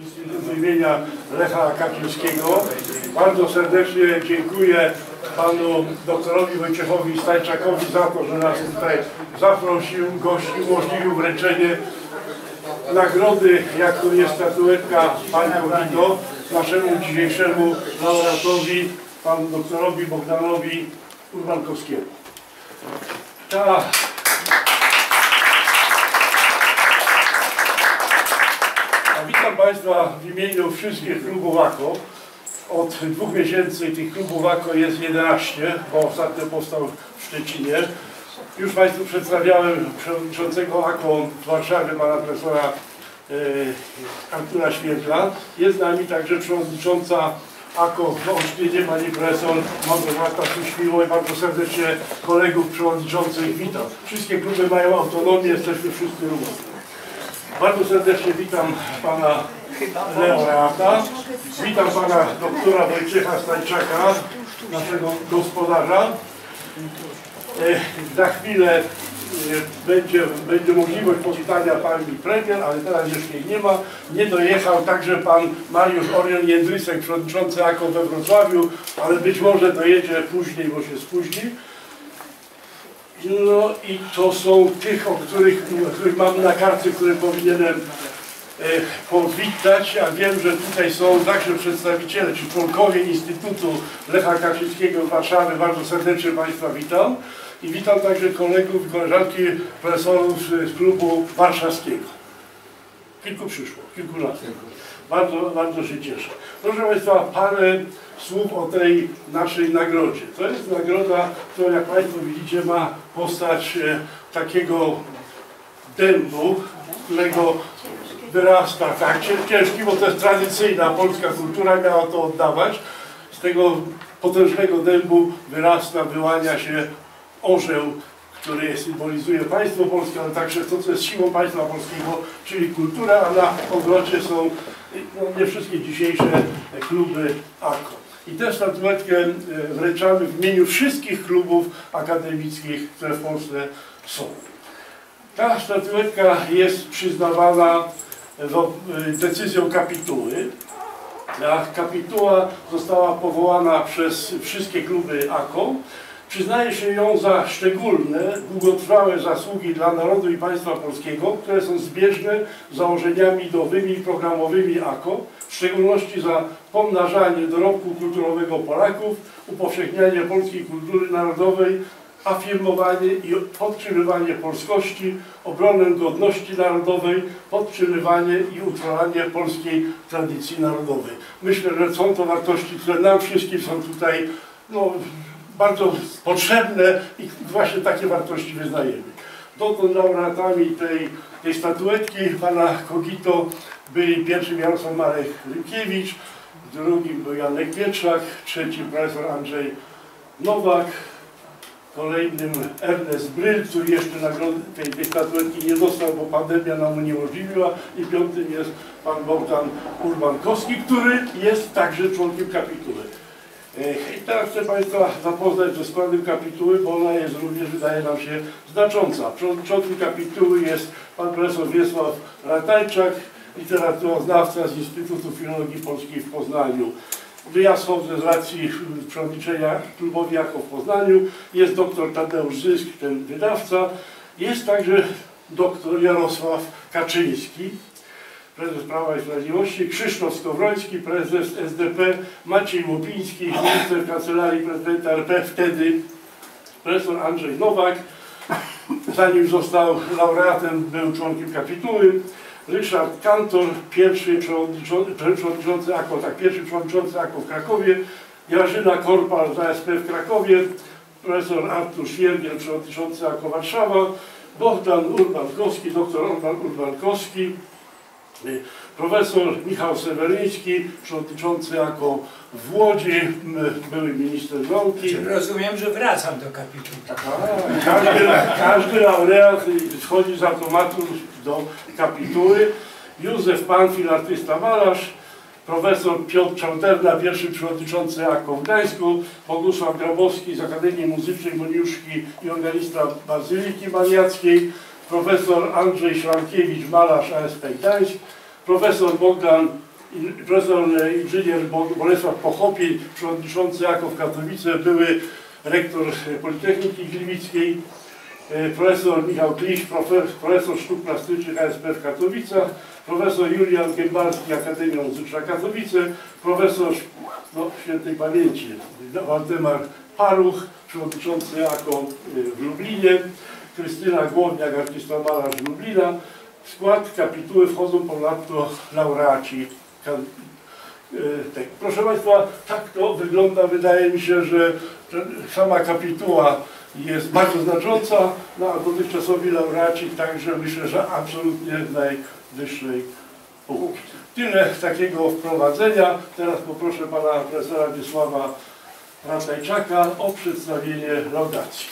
Instytutu imienia Lecha Kaczyńskiego. Bardzo serdecznie dziękuję panu doktorowi Wojciechowi Stańczakowi za to, że nas tutaj zaprosił, gościł, umożliwił wręczenie nagrody, jaką jest statuetka Pani Kogito, naszemu dzisiejszemu laureatowi, panu doktorowi Bogdanowi Urbankowskiemu. Witam Państwa w imieniu wszystkich klubów AKO. Od 2 miesięcy tych klubów AKO jest 11, bo ostatnio powstał w Szczecinie. Już Państwu przedstawiałem przewodniczącego AKO w Warszawie, pana profesora Artura Świetla. Jest z nami także przewodnicząca AKO w Olsztynie, pani profesor Małgorzata Suśmiło i bardzo serdecznie kolegów przewodniczących witam. Wszystkie kluby mają autonomię, jesteśmy wszyscy równi. Bardzo serdecznie witam pana laureata, witam pana doktora Wojciecha Stańczaka, naszego gospodarza. Za chwilę będzie możliwość powitania pani premier, ale teraz jeszcze jej nie ma. Nie dojechał także pan Mariusz Orion Jędrysek, przewodniczący AKO we Wrocławiu, ale być może dojedzie później, bo się spóźni. No i to są tych, o których mam na kartce, które powinienem powitać. Ja wiem, że tutaj są także przedstawiciele, czy członkowie Instytutu Lecha Kaczyńskiego w Warszawie. Bardzo serdecznie Państwa witam. I witam także kolegów i koleżanki profesorów z klubu warszawskiego. Kilku przyszło, kilku lat. Bardzo się cieszę. Proszę Państwa, parę słów o tej naszej nagrodzie. To jest nagroda, która, jak Państwo widzicie, ma postać takiego dębu, którego wyrasta, tak, ciężki, bo to jest tradycyjna polska kultura, miała to oddawać. Z tego potężnego dębu wyrasta, wyłania się orzeł, który symbolizuje państwo polskie, ale także to, co jest siłą państwa polskiego, czyli kultura, a na obrocie są nie wszystkie dzisiejsze kluby AKO. I tę statuetkę wręczamy w imieniu wszystkich klubów akademickich, które w Polsce są. Ta statuetka jest przyznawana decyzją kapituły. Kapituła została powołana przez wszystkie kluby AKO. Przyznaje się ją za szczególne, długotrwałe zasługi dla narodu i państwa polskiego, które są zbieżne z założeniami ideowymi i programowymi AKO, w szczególności za pomnażanie dorobku kulturowego Polaków, upowszechnianie polskiej kultury narodowej, afirmowanie i podtrzymywanie polskości, obronę godności narodowej, podtrzymywanie i utrwalanie polskiej tradycji narodowej. Myślę, że są to wartości, które nam wszystkim są tutaj bardzo potrzebne i właśnie takie wartości wyznajemy. Dotąd laureatami tej statuetki pana Kogito byli pierwszym Jarosław Marek Rynkiewicz, drugim był Janek Pietrzak, trzecim profesor Andrzej Nowak, kolejnym Ernest Bryl, który jeszcze nagrody tej statuetki nie dostał, bo pandemia nam uniemożliwiła, i piątym jest pan Bogdan Urbankowski, który jest także członkiem kapituły. I teraz chcę Państwa zapoznać ze składem kapituły, bo ona jest również, wydaje nam się, znacząca. Przewodniczącym kapituły jest pan profesor Wiesław Ratajczak, literaturoznawca z Instytutu Filologii Polskiej w Poznaniu. Ja schodzę z racji przewodniczenia klubowi AKO w Poznaniu. Jest doktor Tadeusz Zysk, ten wydawca. Jest także doktor Jarosław Kaczyński, prezes Prawa i Sprawiedliwości, Krzysztof Skowroński, prezes SDP, Maciej Łopiński, minister Kancelarii Prezydenta RP, wtedy profesor Andrzej Nowak, zanim został laureatem, był członkiem kapituły, Ryszard Kantor, pierwszy przewodniczący AKO, pierwszy przewodniczący AKO w Krakowie, Grażyna Korpal z ASP w Krakowie, profesor Artur Świergiel, przewodniczący AKO Warszawa, Bogdan Urbankowski, doktor Urbankowski, profesor Michał Seweryński, przewodniczący AKO w Łodzi, były minister nauki. Rozumiem, że wracam do kapituły. Każdy laureat wchodzi z automatu do kapituły. Józef Panfil, artysta malarz, profesor Piotr Czarterna, pierwszy przewodniczący AKO w Gdańsku, Bogusław Grabowski z Akademii Muzycznej Moniuszki i organista Bazyliki Maniackiej, profesor Andrzej Szlankiewicz, malarz ASP Gdańsk, profesor Bogdan profesor inżynier Bolesław Pochopień, przewodniczący Jakow Katowice, były rektor Politechniki Gliwickiej, profesor Michał Kliś, profesor sztuk plastycznych ASP w Katowicach, profesor Julian Gębalski, Akademia Muzyczna Katowice, profesor świętej pamięci Waldemar Paluch, przewodniczący AKO w Lublinie, Krystyna Głodniak, artysta malarz Lublina. W skład kapituły wchodzą ponadto laureaci. Proszę Państwa, tak to wygląda. Wydaje mi się, że sama kapituła jest bardzo znacząca, a dotychczasowi laureaci także myślę, że absolutnie najwyższej półki. Tyle takiego wprowadzenia. Teraz poproszę pana profesora Wiesława Ratajczaka o przedstawienie laudacji.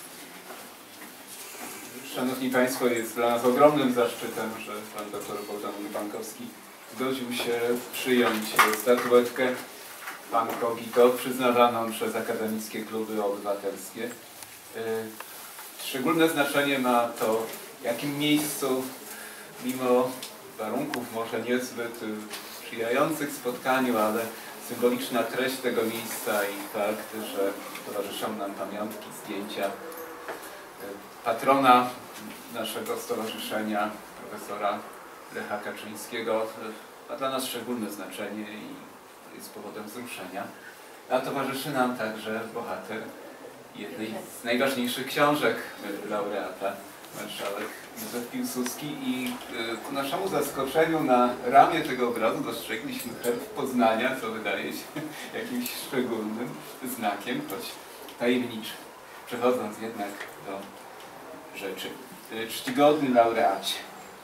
Szanowni Państwo, jest dla nas ogromnym zaszczytem, że pan dr Bogdan Pankowski zgodził się przyjąć statuetkę Pan Kogito przyznawaną przez akademickie kluby obywatelskie. Szczególne znaczenie ma to, w jakim miejscu, mimo warunków może niezbyt sprzyjających spotkaniu, ale symboliczna treść tego miejsca i fakt, że towarzyszą nam pamiątki, zdjęcia patrona naszego stowarzyszenia, profesora Lecha Kaczyńskiego, ma dla nas szczególne znaczenie i jest powodem wzruszenia. A towarzyszy nam także bohater jednej z najważniejszych książek laureata, marszałek Józef Piłsudski, i ku naszemu zaskoczeniu na ramię tego obrazu dostrzegliśmy herb Poznania, co wydaje się jakimś szczególnym znakiem, choć tajemniczym. Przechodząc jednak do rzeczy. Czcigodny laureacie,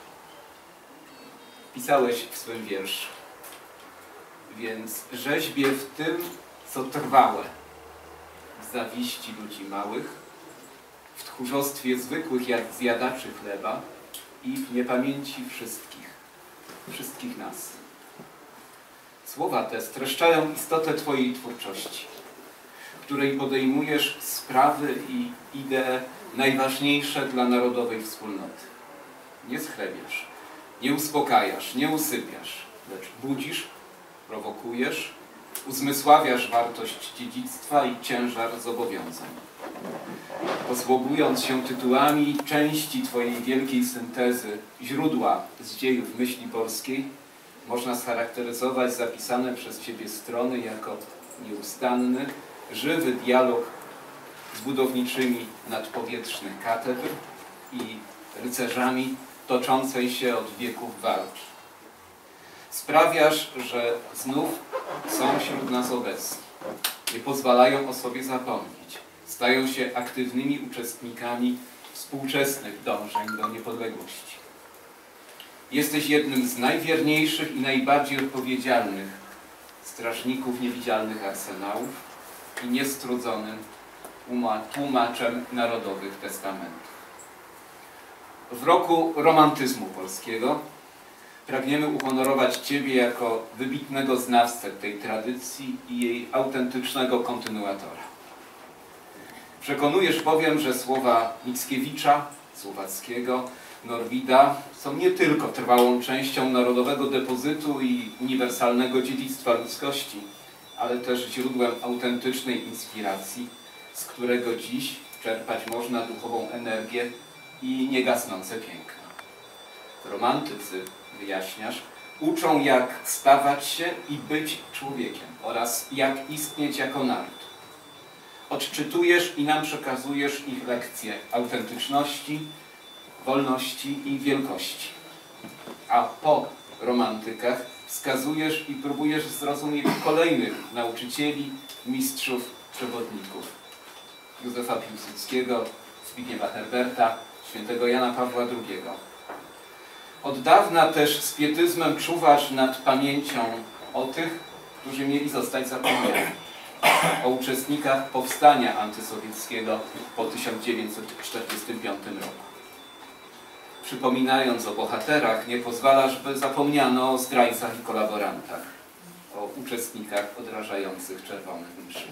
pisałeś w swym wierszu: więc rzeźbię w tym, co trwałe, w zawiści ludzi małych, w tchórzostwie zwykłych jak zjadaczy chleba i w niepamięci wszystkich nas. Słowa te streszczają istotę Twojej twórczości, której podejmujesz sprawy i idee najważniejsze dla narodowej wspólnoty. Nie schlebiasz, nie uspokajasz, nie usypiasz, lecz budzisz, prowokujesz, uzmysławiasz wartość dziedzictwa i ciężar zobowiązań. Posługując się tytułami części Twojej wielkiej syntezy, źródła z dziejów myśli polskiej, można scharakteryzować zapisane przez Ciebie strony jako nieustanny, żywy dialog z budowniczymi nadpowietrznych katedr i rycerzami toczącej się od wieków walki. Sprawiasz, że znów są wśród nas obecni. Nie pozwalają o sobie zapomnieć. Stają się aktywnymi uczestnikami współczesnych dążeń do niepodległości. Jesteś jednym z najwierniejszych i najbardziej odpowiedzialnych strażników niewidzialnych arsenałów i niestrudzonym tłumaczem narodowych testamentów. W roku romantyzmu polskiego pragniemy uhonorować Ciebie jako wybitnego znawcę tej tradycji i jej autentycznego kontynuatora. Przekonujesz bowiem, że słowa Mickiewicza, Słowackiego, Norwida są nie tylko trwałą częścią narodowego depozytu i uniwersalnego dziedzictwa ludzkości, ale też źródłem autentycznej inspiracji, z którego dziś czerpać można duchową energię i niegasnące piękno. Romantycy, wyjaśniasz, uczą, jak stawać się i być człowiekiem oraz jak istnieć jako naród. Odczytujesz i nam przekazujesz ich lekcje autentyczności, wolności i wielkości. A po romantykach wskazujesz i próbujesz zrozumieć kolejnych nauczycieli, mistrzów, przewodników. Józefa Piłsudskiego, Zbigniewa Herberta, świętego Jana Pawła II. Od dawna też z pietyzmem czuwasz nad pamięcią o tych, którzy mieli zostać zapomniani. O uczestnikach powstania antysowieckiego po 1945 roku. Przypominając o bohaterach, nie pozwalasz, by zapomniano o zdrajcach i kolaborantach, o uczestnikach odrażających czerwonych mszy.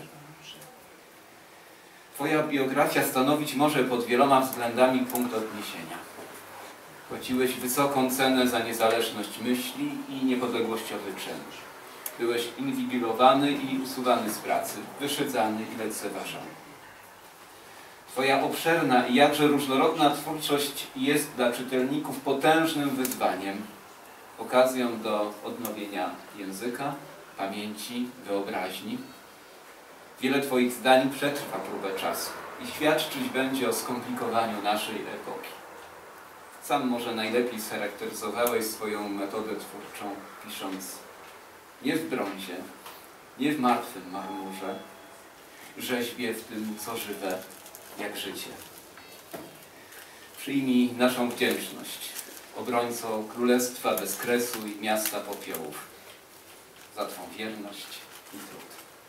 Twoja biografia stanowić może pod wieloma względami punkt odniesienia. Płaciłeś wysoką cenę za niezależność myśli i niepodległościowy czyn. Byłeś inwigilowany i usuwany z pracy, wyszydzany i lekceważony. Twoja obszerna i jakże różnorodna twórczość jest dla czytelników potężnym wyzwaniem, okazją do odnowienia języka, pamięci, wyobraźni. Wiele Twoich zdań przetrwa próbę czasu i świadczyć będzie o skomplikowaniu naszej epoki. Sam może najlepiej scharakteryzowałeś swoją metodę twórczą, pisząc nie w brązie, nie w martwym marmurze, rzeźbie w tym, co żywe, jak życie. Przyjmij naszą wdzięczność, obrońco Królestwa bez kresu i miasta popiołów, za Twą wierność i trud.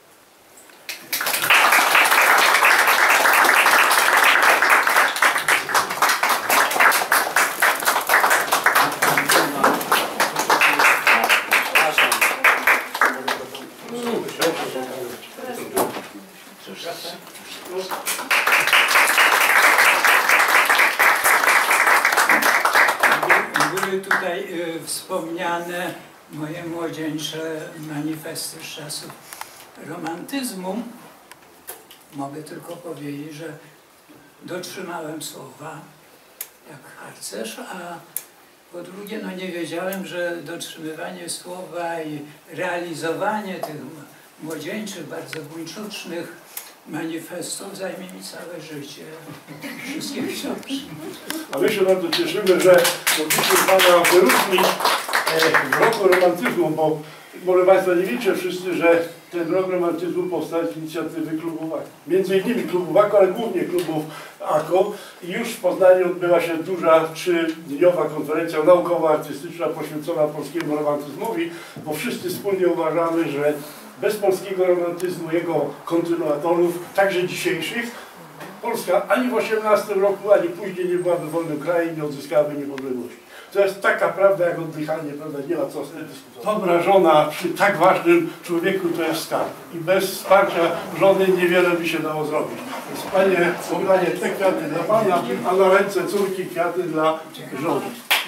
Były tutaj wspomniane moje młodzieńcze manifesty z czasów romantyzmu. Mogę tylko powiedzieć, że dotrzymałem słowa jak harcerz, a po drugie, no nie wiedziałem, że dotrzymywanie słowa i realizowanie tych młodzieńczych, bardzo buńczucznych manifestów zajmie mi całe życie, wszystkie książki. A my się bardzo cieszymy, że mogliśmy Pana wyróżnić w roku romantyzmu, bo może Państwo nie wiecie wszyscy, że ten rok romantyzmu powstał z inicjatywy klubów AKO. Między innymi klubów AKO, ale głównie klubów AKO. I już w Poznaniu odbyła się duża 3-dniowa konferencja naukowo-artystyczna poświęcona polskiemu romantyzmowi, bo wszyscy wspólnie uważamy, że bez polskiego romantyzmu, jego kontynuatorów, także dzisiejszych, Polska ani w XVIII roku, ani później nie byłaby wolnym krajem, nie odzyskałaby niepodległości. To jest taka prawda, jak oddychanie, prawda, nie ma co z tym dyskutować. Dobra żona przy tak ważnym człowieku to jest skarb. I bez wsparcia żony niewiele by się dało zrobić. Więc Panie Bogdanie, te kwiaty dla Pana, a na ręce córki kwiaty dla żony.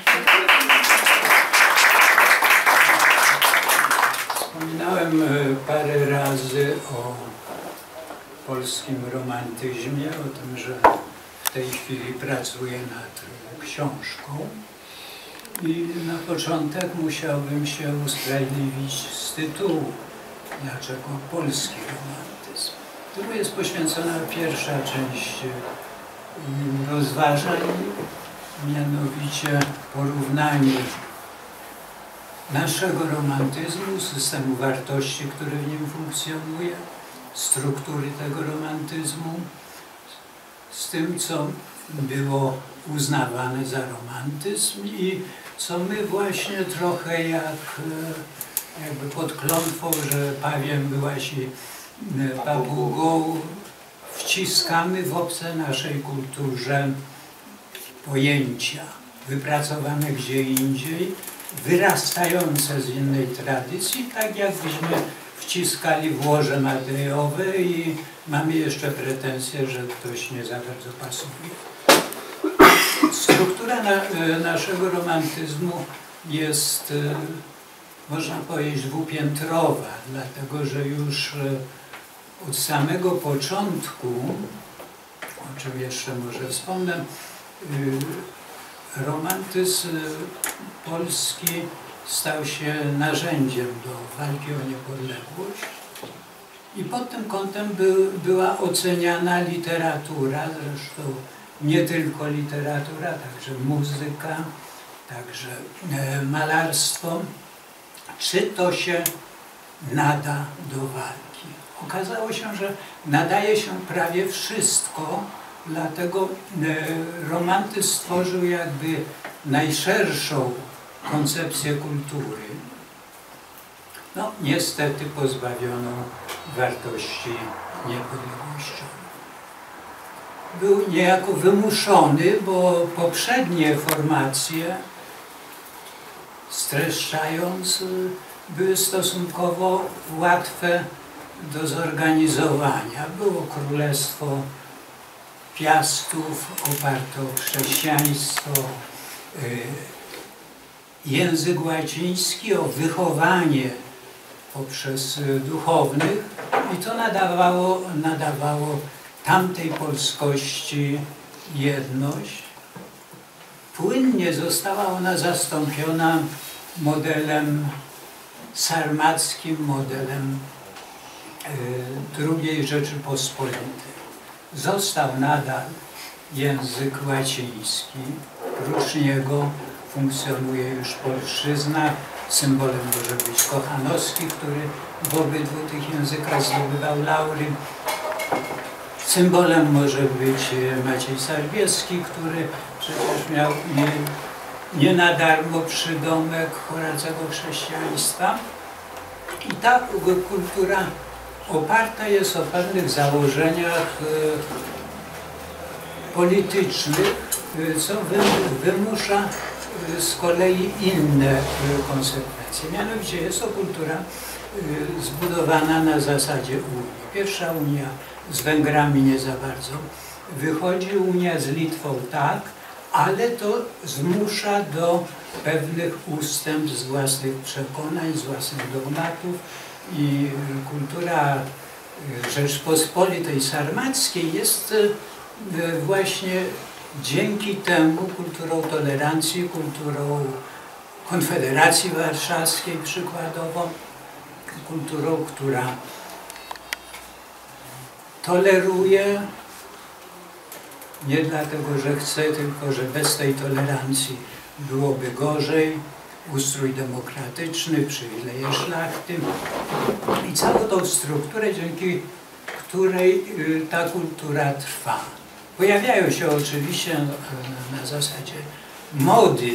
Wspominałem parę razy o polskim romantyzmie, o tym, że w tej chwili pracuję nad książką. I na początek musiałbym się usprawiedliwić z tytułu, dlaczego polski romantyzm. Temu jest poświęcona pierwsza część rozważań, mianowicie porównanie naszego romantyzmu, systemu wartości, który w nim funkcjonuje, struktury tego romantyzmu, z tym, co było uznawane za romantyzm i co my właśnie trochę jakby pod klątwą, że pawiem byłaś i papugą, wciskamy w obce naszej kulturze pojęcia wypracowane gdzie indziej, wyrastające z innej tradycji, tak jakbyśmy wciskali w łoże Madejowe i mamy jeszcze pretensje, że ktoś nie za bardzo pasuje. Struktura naszego romantyzmu jest, można powiedzieć, dwupiętrowa, dlatego że już od samego początku, o czym jeszcze może wspomnę, romantyzm polski stał się narzędziem do walki o niepodległość i pod tym kątem była oceniana literatura, zresztą nie tylko literatura, także muzyka, także malarstwo, czy to się nada do walki. Okazało się, że nadaje się prawie wszystko, dlatego romantyzm stworzył jakby najszerszą koncepcję kultury, no niestety pozbawioną wartości niepodległościowych. Był niejako wymuszony, bo poprzednie formacje, streszczając, były stosunkowo łatwe do zorganizowania. Było królestwo Piastów oparte o chrześcijaństwo, język łaciński, o wychowanie poprzez duchownych i to nadawało tamtej polskości jedność. Płynnie została ona zastąpiona modelem sarmackim, modelem II Rzeczypospolitej. Został nadal język łaciński, prócz niego funkcjonuje już polszczyzna. Symbolem może być Kochanowski, który w obydwu tych językach zdobywał laury. Symbolem może być Maciej Sarbiewski, który przecież miał nie na darmo przydomek Horacego Chrześcijaństwa. I ta kultura oparta jest o pewnych założeniach politycznych, co wymusza z kolei inne konsekwencje. Mianowicie jest to kultura zbudowana na zasadzie Unii. Pierwsza Unia z Węgrami nie za bardzo wychodzi, Unia z Litwą tak, ale to zmusza do pewnych ustępstw z własnych przekonań, z własnych dogmatów i kultura Rzeczpospolitej Sarmackiej jest właśnie dzięki temu kulturą tolerancji, kulturą Konfederacji Warszawskiej przykładowo, kulturą, która toleruje nie dlatego, że chce, tylko że bez tej tolerancji byłoby gorzej, ustrój demokratyczny, przywileje szlachty i całą tą strukturę, dzięki której ta kultura trwa. Pojawiają się oczywiście na zasadzie mody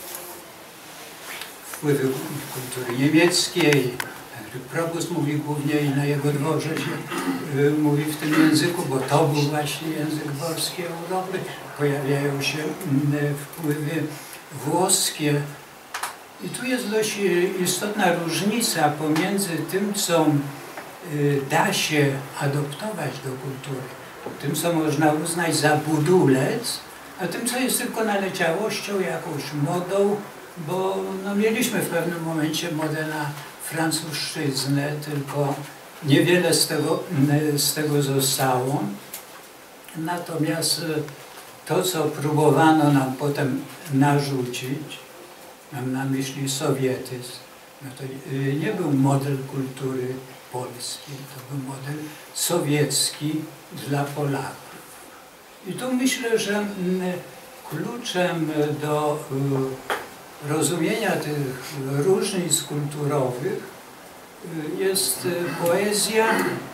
wpływy kultury niemieckiej. Probus mówi głównie i na jego dworze się mówi w tym języku, bo to był właśnie język dworskiej Europy. Pojawiają się wpływy włoskie. I tu jest dość istotna różnica pomiędzy tym, co da się adoptować do kultury, tym, co można uznać za budulec, a tym, co jest tylko naleciałością, jakąś modą, bo no, mieliśmy w pewnym momencie modę na francuszczyznę, tylko niewiele z tego zostało. Natomiast to, co próbowano nam potem narzucić, mam na myśli sowietyzm, no to nie był model kultury polskiej, to był model sowiecki dla Polaków. I tu myślę, że kluczem do rozumienia tych różnic kulturowych jest poezja,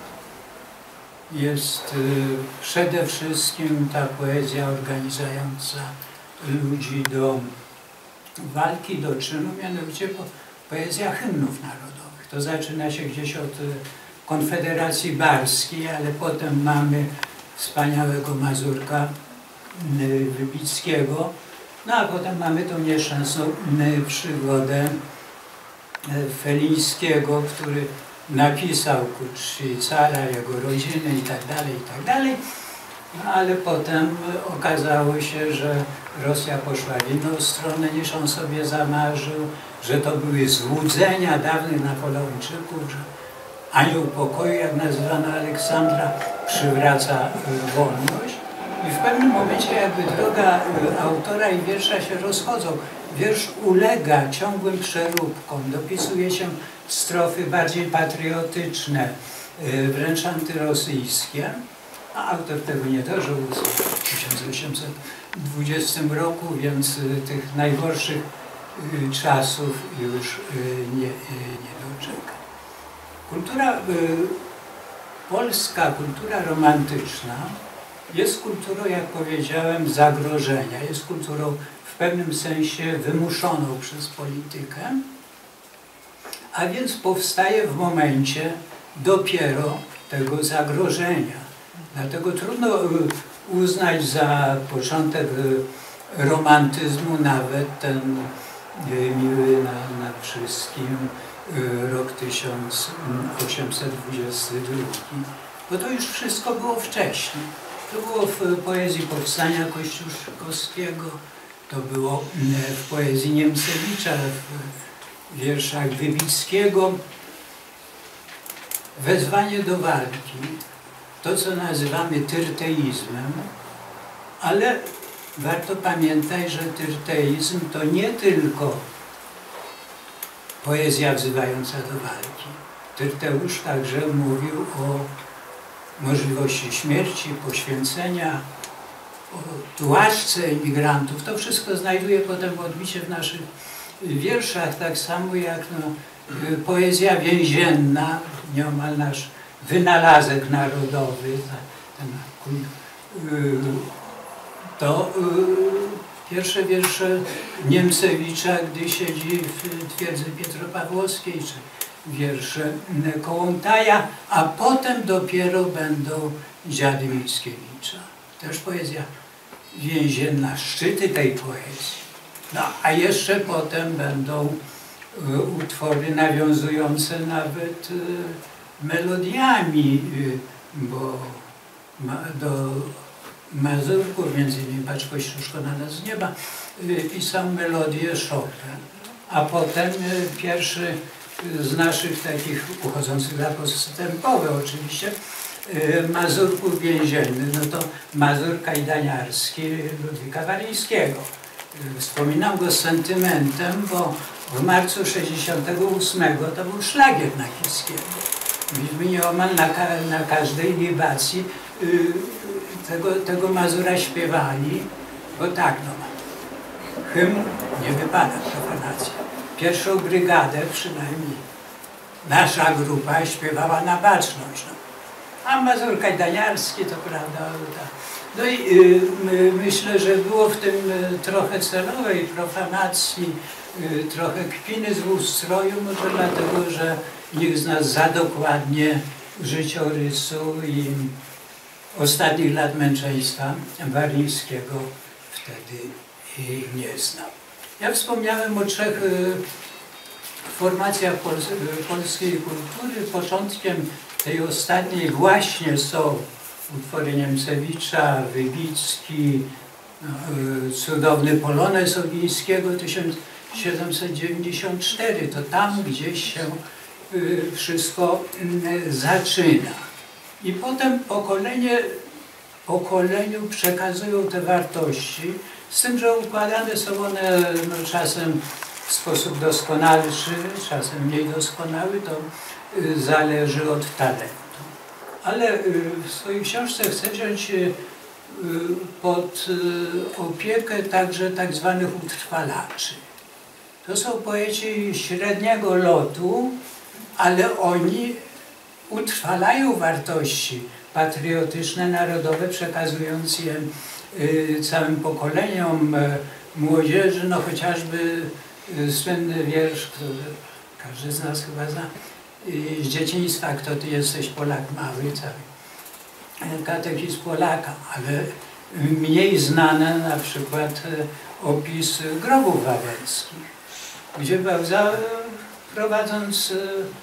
jest przede wszystkim ta poezja organizująca ludzi do walki, do czynu, mianowicie poezja hymnów narodowych. To zaczyna się gdzieś od Konfederacji Barskiej, ale potem mamy wspaniałego Mazurka Wybickiego, no a potem mamy tą nieszczęsną przygodę Felińskiego, który napisał ku czci cara, jego rodziny i tak dalej, no, ale potem okazało się, że Rosja poszła w inną stronę niż on sobie zamarzył, że to były złudzenia dawnych Napoleończyków, że anioł pokoju, jak nazywano Aleksandra, przywraca wolność. I w pewnym momencie jakby droga autora i wiersza się rozchodzą. Wiersz ulega ciągłym przeróbkom, dopisuje się strofy bardziej patriotyczne, wręcz antyrosyjskie, a autor tego nie dożył w 1820 roku, więc tych najgorszych czasów już nie doczeka. Kultura polska, kultura romantyczna jest kulturą, jak powiedziałem, zagrożenia, jest kulturą w pewnym sensie wymuszoną przez politykę, a więc powstaje w momencie dopiero tego zagrożenia. Dlatego trudno uznać za początek romantyzmu nawet ten miły nam wszystkim rok 1822, bo to już wszystko było wcześniej. To było w poezji Powstania Kościuszkowskiego, to było w poezji Niemcewicza, w wierszach Wybickiego. Wezwanie do walki, to co nazywamy tyrteizmem, ale warto pamiętać, że tyrteizm to nie tylko poezja wzywająca do walki. Tyrteusz także mówił o możliwości śmierci, poświęcenia, o tułaczce imigrantów. To wszystko znajduje potem odbicie w naszych wierszach, tak samo jak poezja więzienna, nieomal nasz wynalazek narodowy, to pierwsze wiersze Niemcewicza, gdy siedzi w twierdzy Pietropawłowskiej, czy wiersze Kołłątaja, a potem dopiero będą dziady Mickiewicza. Też poezja więzienna, szczyty tej poezji. No, a jeszcze potem będą utwory nawiązujące nawet melodiami, bo do Mazurków, między innymi Baczko Ściuszko na nas z nieba, pisał melodię Chopin. A potem pierwszy z naszych takich uchodzących za postępowe oczywiście, Mazurków więziennych, no to Mazur kajdaniarski Ludwika Waryńskiego. Wspominam go z sentymentem, bo w marcu 68 to był szlagier Nachickiego. Myśmy nieomal na każdej libacji tego Mazura śpiewali, bo tak, no, hymn nie wypada, profanacja. Pierwszą brygadę przynajmniej nasza grupa śpiewała na baczność. No. A Mazur kajdaniarski to prawda, tak. No i myślę, że było w tym trochę celowej profanacji, trochę kpiny z ustroju, może dlatego, że nikt z nas za dokładnie życiorysu i ostatnich lat męczeństwa Waryńskiego wtedy nie znał. Ja wspomniałem o 3 formacjach polskiej kultury. Początkiem tej ostatniej właśnie są utwory Niemcewicza, Wybicki, cudowny polonez Ogińskiego 1794. To tam gdzieś się wszystko zaczyna. I potem pokoleniu przekazują te wartości, z tym, że układane są one no, czasem w sposób doskonalszy, czasem mniej doskonały, to zależy od talentu. Ale w swojej książce chcę wziąć pod opiekę także tak zwanych utrwalaczy. To są poeci średniego lotu, ale oni utrwalają wartości patriotyczne, narodowe, przekazując je całym pokoleniom młodzieży, no chociażby słynny wiersz, który każdy z nas chyba zna, z dzieciństwa, kto ty jesteś, Polak mały, cały katechizm Polaka, ale mniej znane na przykład opis grobów wawelskich, gdzie Bełza, prowadząc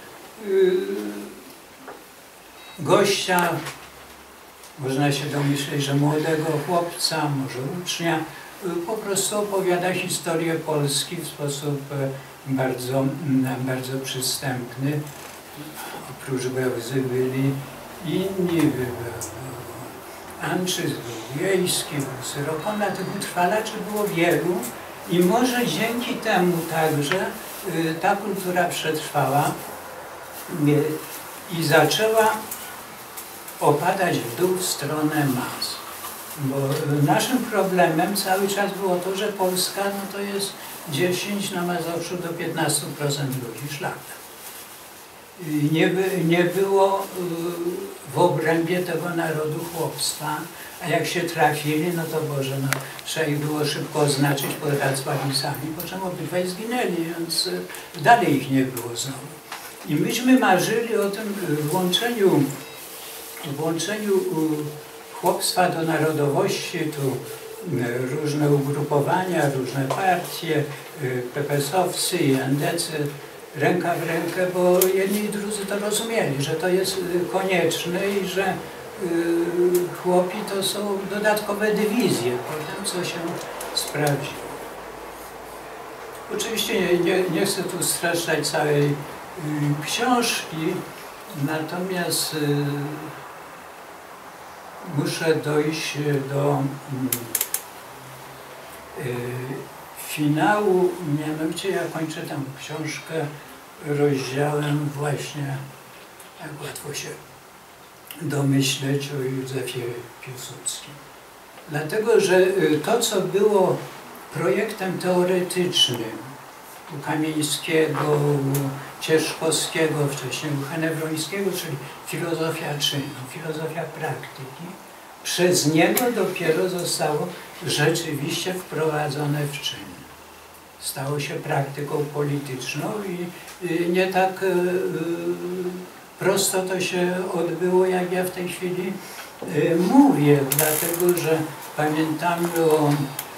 gościa, można się domyśleć, że młodego chłopca, może ucznia, po prostu opowiada historię Polski w sposób bardzo przystępny. Oprócz Bełzy byli inni, był Anczyk, był Wiejski, był Syrokona, tych utrwalaczy było wielu i może dzięki temu także ta kultura przetrwała i zaczęła opadać w dół w stronę mas. Bo naszym problemem cały czas było to, że Polska no to jest 10 na Mazowszu do 15% ludzi szlachta. Nie było w obrębie tego narodu chłopstwa, a jak się trafili, no to Boże, no, trzeba ich było szybko oznaczyć pod Racławicami, po czym obydwaj zginęli, więc dalej ich nie było znowu. I myśmy marzyli o tym włączeniu chłopstwa do narodowości, tu różne ugrupowania, różne partie, PPS-owcy i ND-cy, ręka w rękę, bo jedni i drudzy to rozumieli, że to jest konieczne i że chłopi to są dodatkowe dywizje po tym, co się sprawdziło. Oczywiście nie chcę tu streszczać całej książki, natomiast muszę dojść do finału, mianowicie ja kończę tę książkę rozdziałem właśnie, jak łatwo się domyśleć, o Józefie Piłsudskim. Dlatego, że to, co było projektem teoretycznym u Kamieńskiego, u Cieszkowskiego, wcześniej u Henewrońskiego, czyli filozofia czynu, filozofia praktyki, przez niego dopiero zostało rzeczywiście wprowadzone w czyn. Stało się praktyką polityczną i nie tak prosto to się odbyło, jak ja w tej chwili mówię, dlatego że pamiętamy o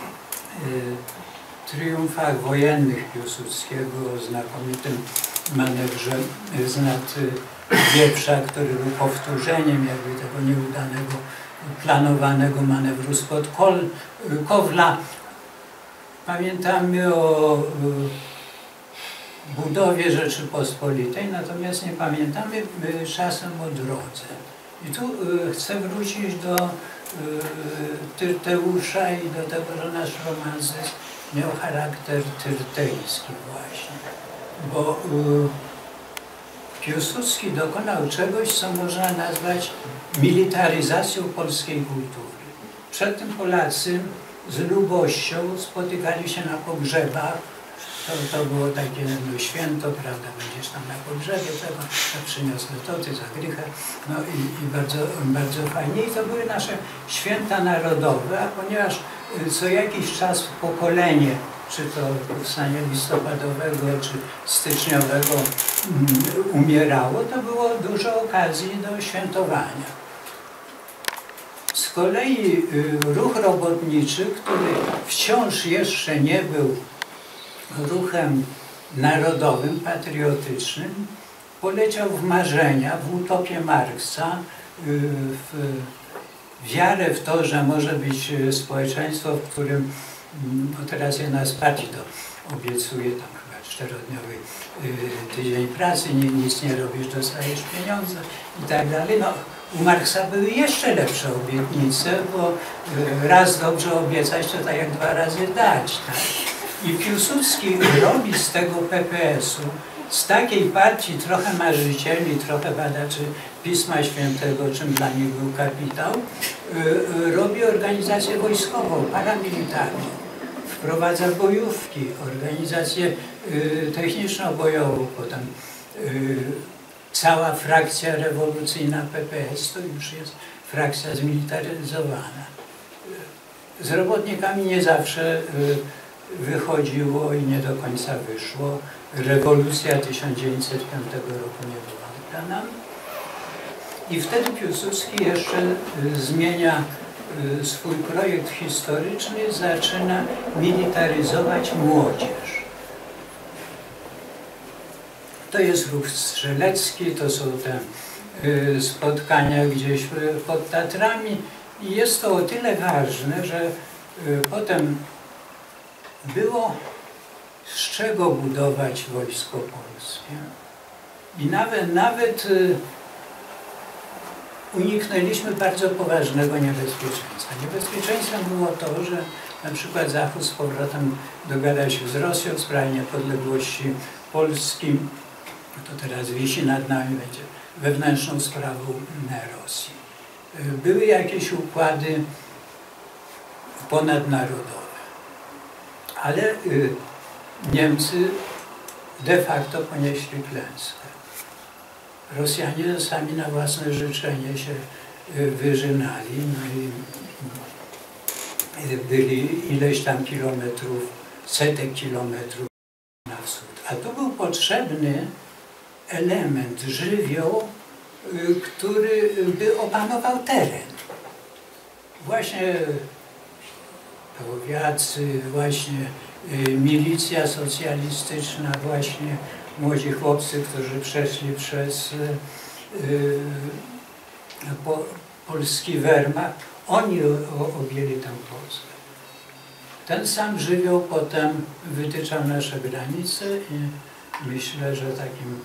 triumfach wojennych Piłsudskiego, o znakomitym manewrze z Nadwieprza, który był powtórzeniem jakby tego nieudanego, planowanego manewru spod Kowla. Pamiętamy o budowie Rzeczypospolitej, natomiast nie pamiętamy czasem o drodze. I tu chcę wrócić do Tyrteusza i do tego, że nasz romansyzm miał charakter tyrtejski właśnie. Bo Piłsudski dokonał czegoś, co można nazwać militaryzacją polskiej kultury. Przedtem Polacy z lubością spotykali się na pogrzebach. To było takie święto, prawda, będziesz tam na pogrzebie, tego, przyniosły toty, zagrychę, no i bardzo fajnie. I to były nasze święta narodowe, a ponieważ co jakiś czas pokolenie, czy to powstanie listopadowego, czy styczniowego umierało, to było dużo okazji do świętowania. Z kolei ruch robotniczy, który wciąż jeszcze nie był ruchem narodowym, patriotycznym, poleciał w marzenia, w utopię Marksa, w wiarę w to, że może być społeczeństwo, w którym, no teraz jedna z partii to obiecuje, tam chyba 4-dniowy tydzień pracy, nic nie robisz, dostajesz pieniądze i tak dalej. No, u Marksa były jeszcze lepsze obietnice, bo raz dobrze obiecać, to tak jak 2 razy dać. Tak? I Piłsudski robi z tego PPS-u, z takiej partii trochę marzycieli, trochę badaczy Pisma Świętego, czym dla nich był kapitał, robi organizację wojskową, paramilitarną. Wprowadza bojówki, organizację techniczno-bojową, potem cała frakcja rewolucyjna PPS to już jest frakcja zmilitaryzowana. Z robotnikami nie zawsze wychodziło i nie do końca wyszło. Rewolucja 1905 roku nie była wygrana. I wtedy Piłsudski jeszcze zmienia swój projekt historyczny, zaczyna militaryzować młodzież. To jest ruch strzelecki, to są te spotkania gdzieś pod Tatrami i jest to o tyle ważne, że potem było z czego budować wojsko polskie. I nawet uniknęliśmy bardzo poważnego niebezpieczeństwa. Niebezpieczeństwem było to, że na przykład Zachód z powrotem dogadał się z Rosją w sprawie niepodległości Polski. To teraz wisi nad nami, będzie wewnętrzną sprawą Rosji. Były jakieś układy ponadnarodowe. Ale Niemcy de facto ponieśli klęskę. Rosjanie sami na własne życzenie się wyżynali, no i byli ileś tam kilometrów, setek kilometrów na wschód. A tu był potrzebny element, żywioł, który by opanował teren. Właśnie powiacy, właśnie milicja socjalistyczna, właśnie młodzi chłopcy, którzy przeszli przez polski Wehrmacht, oni objęli tę Polskę. Ten sam żywioł potem wytyczał nasze granice i myślę, że takim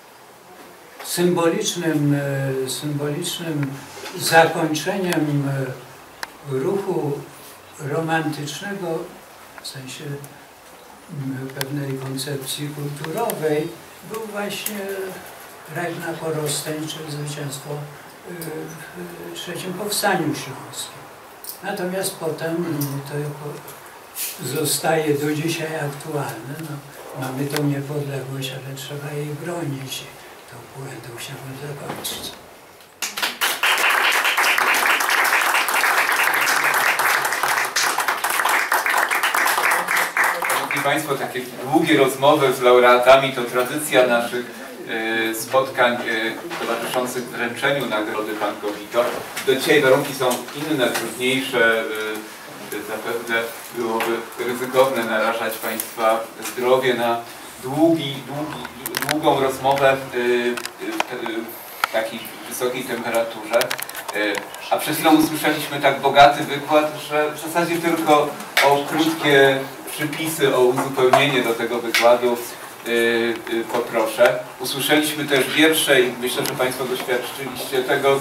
symbolicznym zakończeniem ruchu romantycznego w sensie pewnej koncepcji kulturowej był właśnie rajd na Korosteń czy zwycięstwo w III Powstaniu Śląskim. Natomiast potem to zostaje do dzisiaj aktualne. No, mamy tą niepodległość, ale trzeba jej bronić. Tą puentą chciałbym zakończyć. Szanowni Państwo, takie długie rozmowy z laureatami to tradycja naszych spotkań towarzyszących wręczeniu Nagrody Pankowito. Do dzisiaj warunki są inne, trudniejsze. Zapewne byłoby ryzykowne narażać Państwa zdrowie na długą rozmowę w takiej wysokiej temperaturze. A przed chwilą usłyszeliśmy tak bogaty wykład, że w zasadzie tylko o krótkie przypisy, o uzupełnienie do tego wykładu poproszę. Usłyszeliśmy też wiersze i myślę, że Państwo doświadczyliście tego,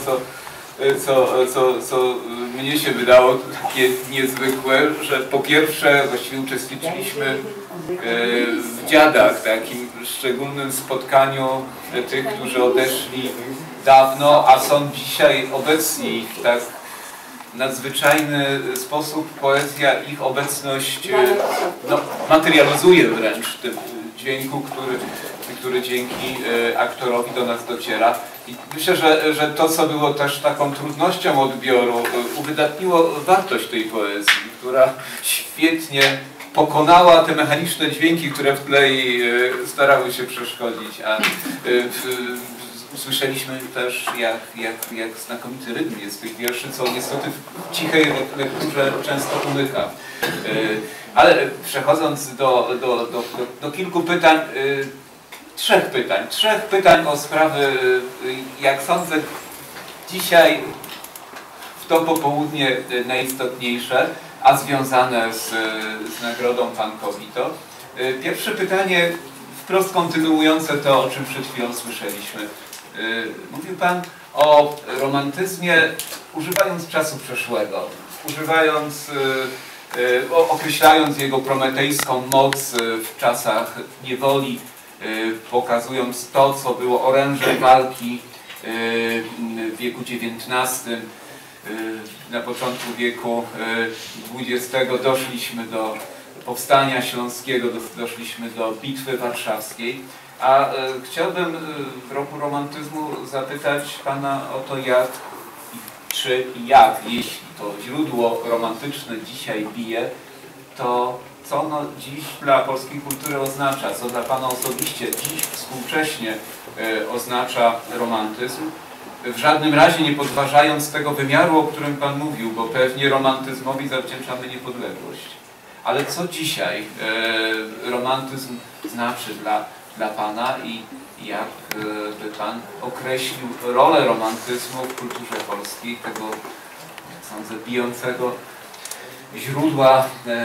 co mnie się wydało takie niezwykłe, że po pierwsze właściwie uczestniczyliśmy w Dziadach, takim szczególnym spotkaniu tych, którzy odeszli dawno, a są dzisiaj obecni w tak nadzwyczajny sposób. Poezja ich obecność materializuje wręcz w tym dźwięku, który dzięki aktorowi do nas dociera. I myślę, że to, co było też taką trudnością odbioru, uwydatniło wartość tej poezji, która świetnie pokonała te mechaniczne dźwięki, które w tle starały się przeszkodzić. A usłyszeliśmy też, jak znakomity rytm jest tych wierszy, co niestety w cichej lekturze często umyka. Ale przechodząc do kilku pytań, trzech pytań o sprawy, jak sądzę, dzisiaj w to popołudnie najistotniejsze, a związane z Nagrodą Pankowito. Pierwsze pytanie, wprost kontynuujące to, o czym przed chwilą słyszeliśmy. Mówił Pan o romantyzmie, używając czasu przeszłego, określając jego prometejską moc w czasach niewoli, pokazując to, co było orężem walki w wieku XIX. Na początku wieku XX doszliśmy do Powstania Śląskiego, doszliśmy do Bitwy Warszawskiej. A chciałbym w roku romantyzmu zapytać Pana o to, jeśli to źródło romantyczne dzisiaj bije, to co ono dziś dla polskiej kultury oznacza, co dla Pana osobiście dziś współcześnie oznacza romantyzm, w żadnym razie nie podważając tego wymiaru, o którym Pan mówił, bo pewnie romantyzmowi zawdzięczamy niepodległość. Ale co dzisiaj romantyzm znaczy dla Pana i jak by Pan określił rolę romantyzmu w kulturze polskiej, tego, jak sądzę, bijącego źródła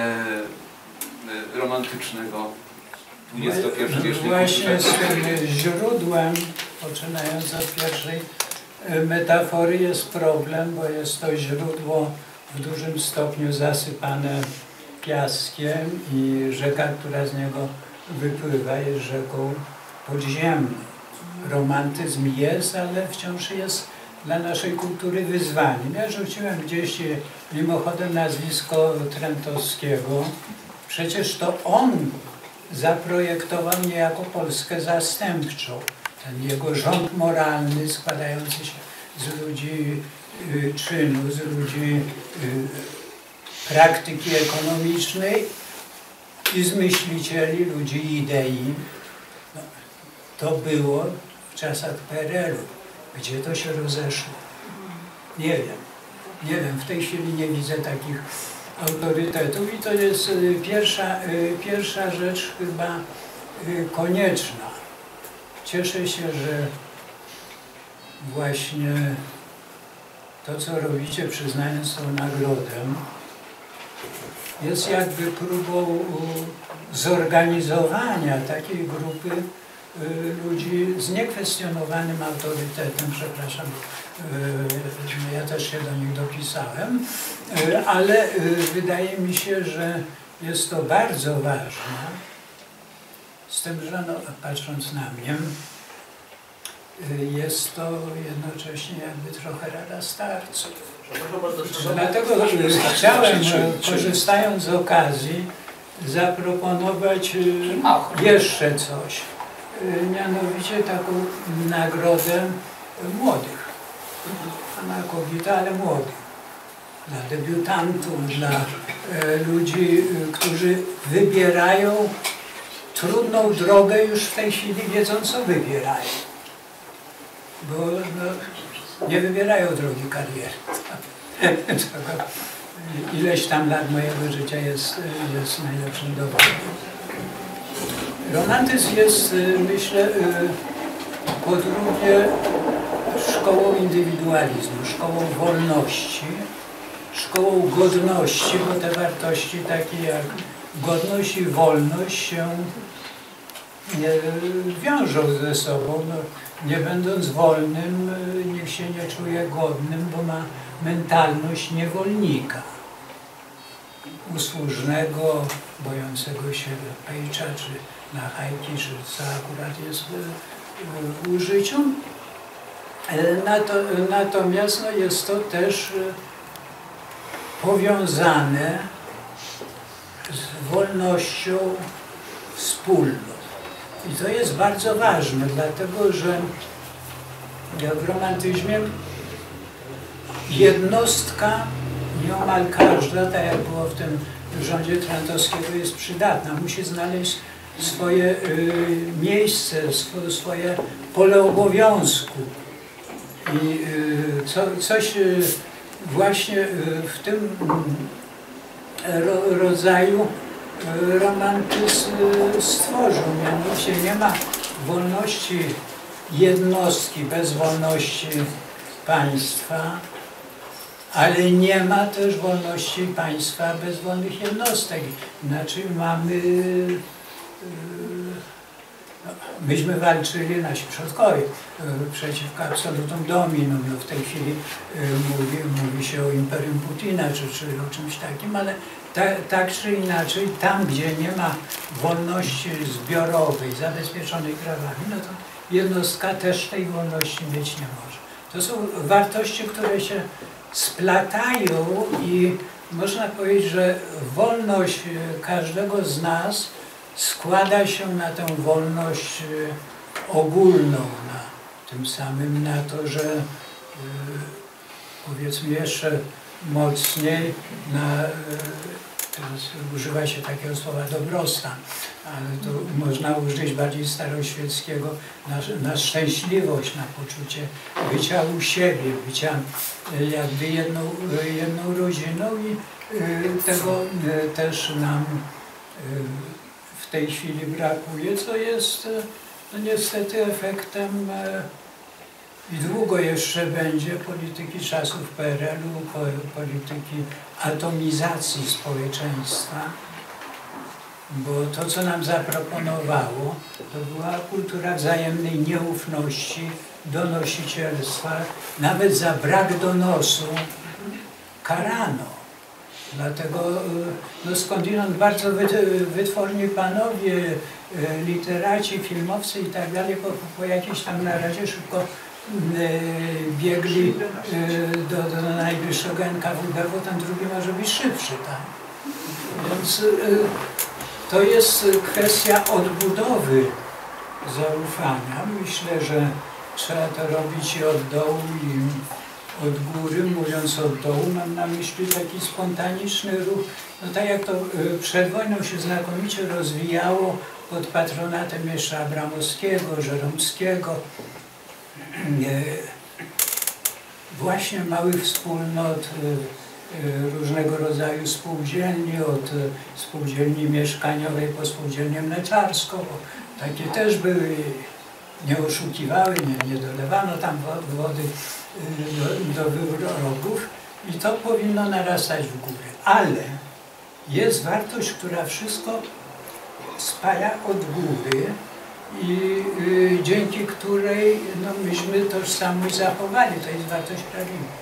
romantycznego XXI-wiecznej Właśnie z tym źródłem, poczynając od pierwszej metafory, jest problem, bo jest to źródło w dużym stopniu zasypane piaskiem i rzeka, która z niego wypływa, jest rzeką podziemną. Romantyzm jest, ale wciąż jest dla naszej kultury wyzwaniem. Ja rzuciłem gdzieś mimochodem nazwisko Trentowskiego. Przecież to on zaprojektował niejako Polskę zastępczą. Ten jego rząd moralny składający się z ludzi czynu, z ludzi praktyki ekonomicznej i z myślicieli, ludzi idei. No, to było w czasach PRL-u. Gdzie to się rozeszło? Nie wiem, w tej chwili nie widzę takich autorytetów i to jest pierwsza rzecz chyba konieczna. Cieszę się, że właśnie to, co robicie, przyznając tą nagrodę, jest jakby próbą zorganizowania takiej grupy ludzi z niekwestionowanym autorytetem, przepraszam, ja też się do nich dopisałem, ale wydaje mi się, że jest to bardzo ważne, z tym, że no, patrząc na mnie, jest to jednocześnie jakby trochę Rada Starców. Dlatego chciałem, korzystając z okazji, zaproponować jeszcze coś. Mianowicie taką nagrodę młodych. Pana Kogita, ale młodych. Dla debiutantów, dla ludzi, którzy wybierają trudną drogę już w tej chwili, wiedzą co wybierają. Bo no, nie wybierają drogi kariery. Ileś tam lat mojego życia jest najlepszym dowodem. Romantyzm jest, myślę, po drugie szkołą indywidualizmu, szkołą wolności, szkołą godności, bo te wartości takie jak godność i wolność się wiążą ze sobą. No, nie będąc wolnym, niech się nie czuje godnym, bo ma mentalność niewolnika, usłużnego, bojącego się pejcza, czy nachajki, czy co akurat jest w użyciu. Natomiast no, jest to też powiązane z wolnością wspólną. I to jest bardzo ważne, dlatego że w romantyzmie jednostka, nieomal każda, tak jak było w tym rządzie Trentowskiego, jest przydatna. Musi znaleźć swoje miejsce, swoje pole obowiązku. I coś właśnie w tym rodzaju romantyzm stworzył. Mianowicie nie ma wolności jednostki bez wolności państwa, ale nie ma też wolności państwa bez wolnych jednostek. Znaczy mamy, myśmy walczyli, nasi przodkowie, przeciwko absolutum dominum. No w tej chwili mówi się o imperium Putina czy o czymś takim, ale tak czy inaczej, tam gdzie nie ma wolności zbiorowej, zabezpieczonej prawami, no to jednostka też tej wolności mieć nie może. To są wartości, które się splatają i można powiedzieć, że wolność każdego z nas składa się na tę wolność ogólną, tym samym na to, że powiedzmy jeszcze mocniej teraz używa się takiego słowa dobrostan, ale to można użyć bardziej staroświeckiego na szczęśliwość, na poczucie bycia u siebie, bycia jakby jedną rodziną i tego też nam w tej chwili brakuje, co jest no niestety efektem i długo jeszcze będzie polityki czasów PRL-u, polityki atomizacji społeczeństwa, bo to, co nam zaproponowało, to była kultura wzajemnej nieufności, donosicielstwa. Nawet za brak donosu karano. Dlatego no skądinąd bardzo wytworni panowie, literaci, filmowcy i tak dalej po jakiejś tam naradzie szybko biegli do najbliższego NKWD, bo ten drugi może być szybszy, tak? Więc to jest kwestia odbudowy zaufania. Myślę, że trzeba to robić i od dołu, i od góry. Mówiąc od dołu, mam na myśli taki spontaniczny ruch. No tak jak to przed wojną się znakomicie rozwijało pod patronatem jeszcze Abramowskiego, Żeromskiego, właśnie małych wspólnot, różnego rodzaju spółdzielni, od spółdzielni mieszkaniowej po spółdzielnię mleczarską, bo takie też były, nie oszukiwały, nie dolewano tam wody do wyrobów i to powinno narastać w górę. Ale jest wartość, która wszystko spaja od góry i dzięki której no, myśmy tożsamość zachowali. To jest wartość prawidłowa.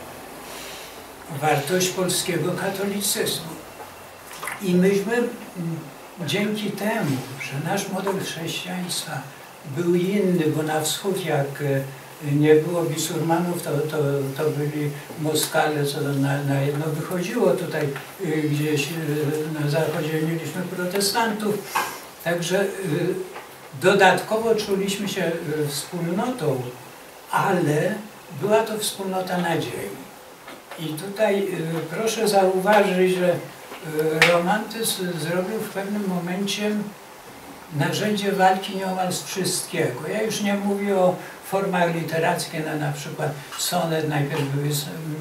Wartość polskiego katolicyzmu. I myśmy dzięki temu, że nasz model chrześcijaństwa był inny, bo na wschód jak nie było bisurmanów, to byli Moskale, co na jedno wychodziło. Tutaj gdzieś na zachodzie mieliśmy protestantów. Także dodatkowo czuliśmy się wspólnotą, ale była to wspólnota nadziei. I tutaj proszę zauważyć, że romantyzm zrobił w pewnym momencie narzędzie walki nieomal z wszystkiego. Ja już nie mówię o formach literackich, na przykład sonet, najpierw były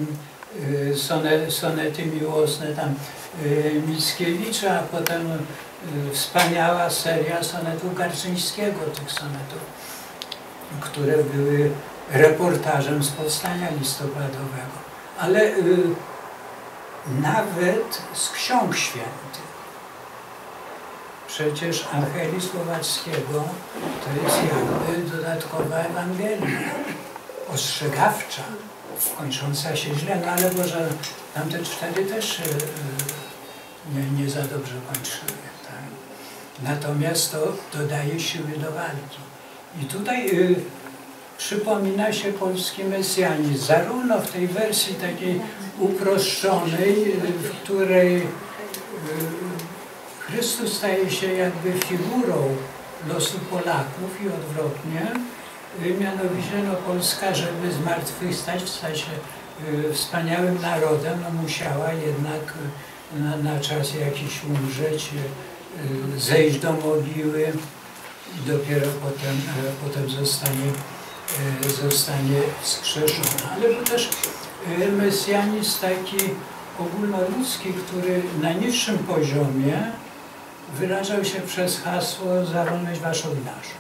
sonety miłosne tam Mickiewicza, a potem wspaniała seria sonetów Garczyńskiego, tych sonetów, które były reportażem z powstania listopadowego. Ale nawet z ksiąg świętych. Przecież Angeli Słowackiego to jest jakby dodatkowa Ewangelia, ostrzegawcza, kończąca się źle, no ale może tamte cztery też nie za dobrze kończyły. Tak? Natomiast to dodaje siły do walki. I tutaj przypomina się polski mesjanizm, zarówno w tej wersji takiej uproszczonej, w której Chrystus staje się jakby figurą losu Polaków i odwrotnie, mianowicie no, Polska, żeby zmartwychwstać, stać się wspaniałym narodem, no, musiała jednak na czas jakiś umrzeć, zejść do mogiły i dopiero potem zostanie wskrzeszona. Ale był też mesjanizm taki ogólnoludzki, który na niższym poziomie wyrażał się przez hasło za wolność waszą i naszą.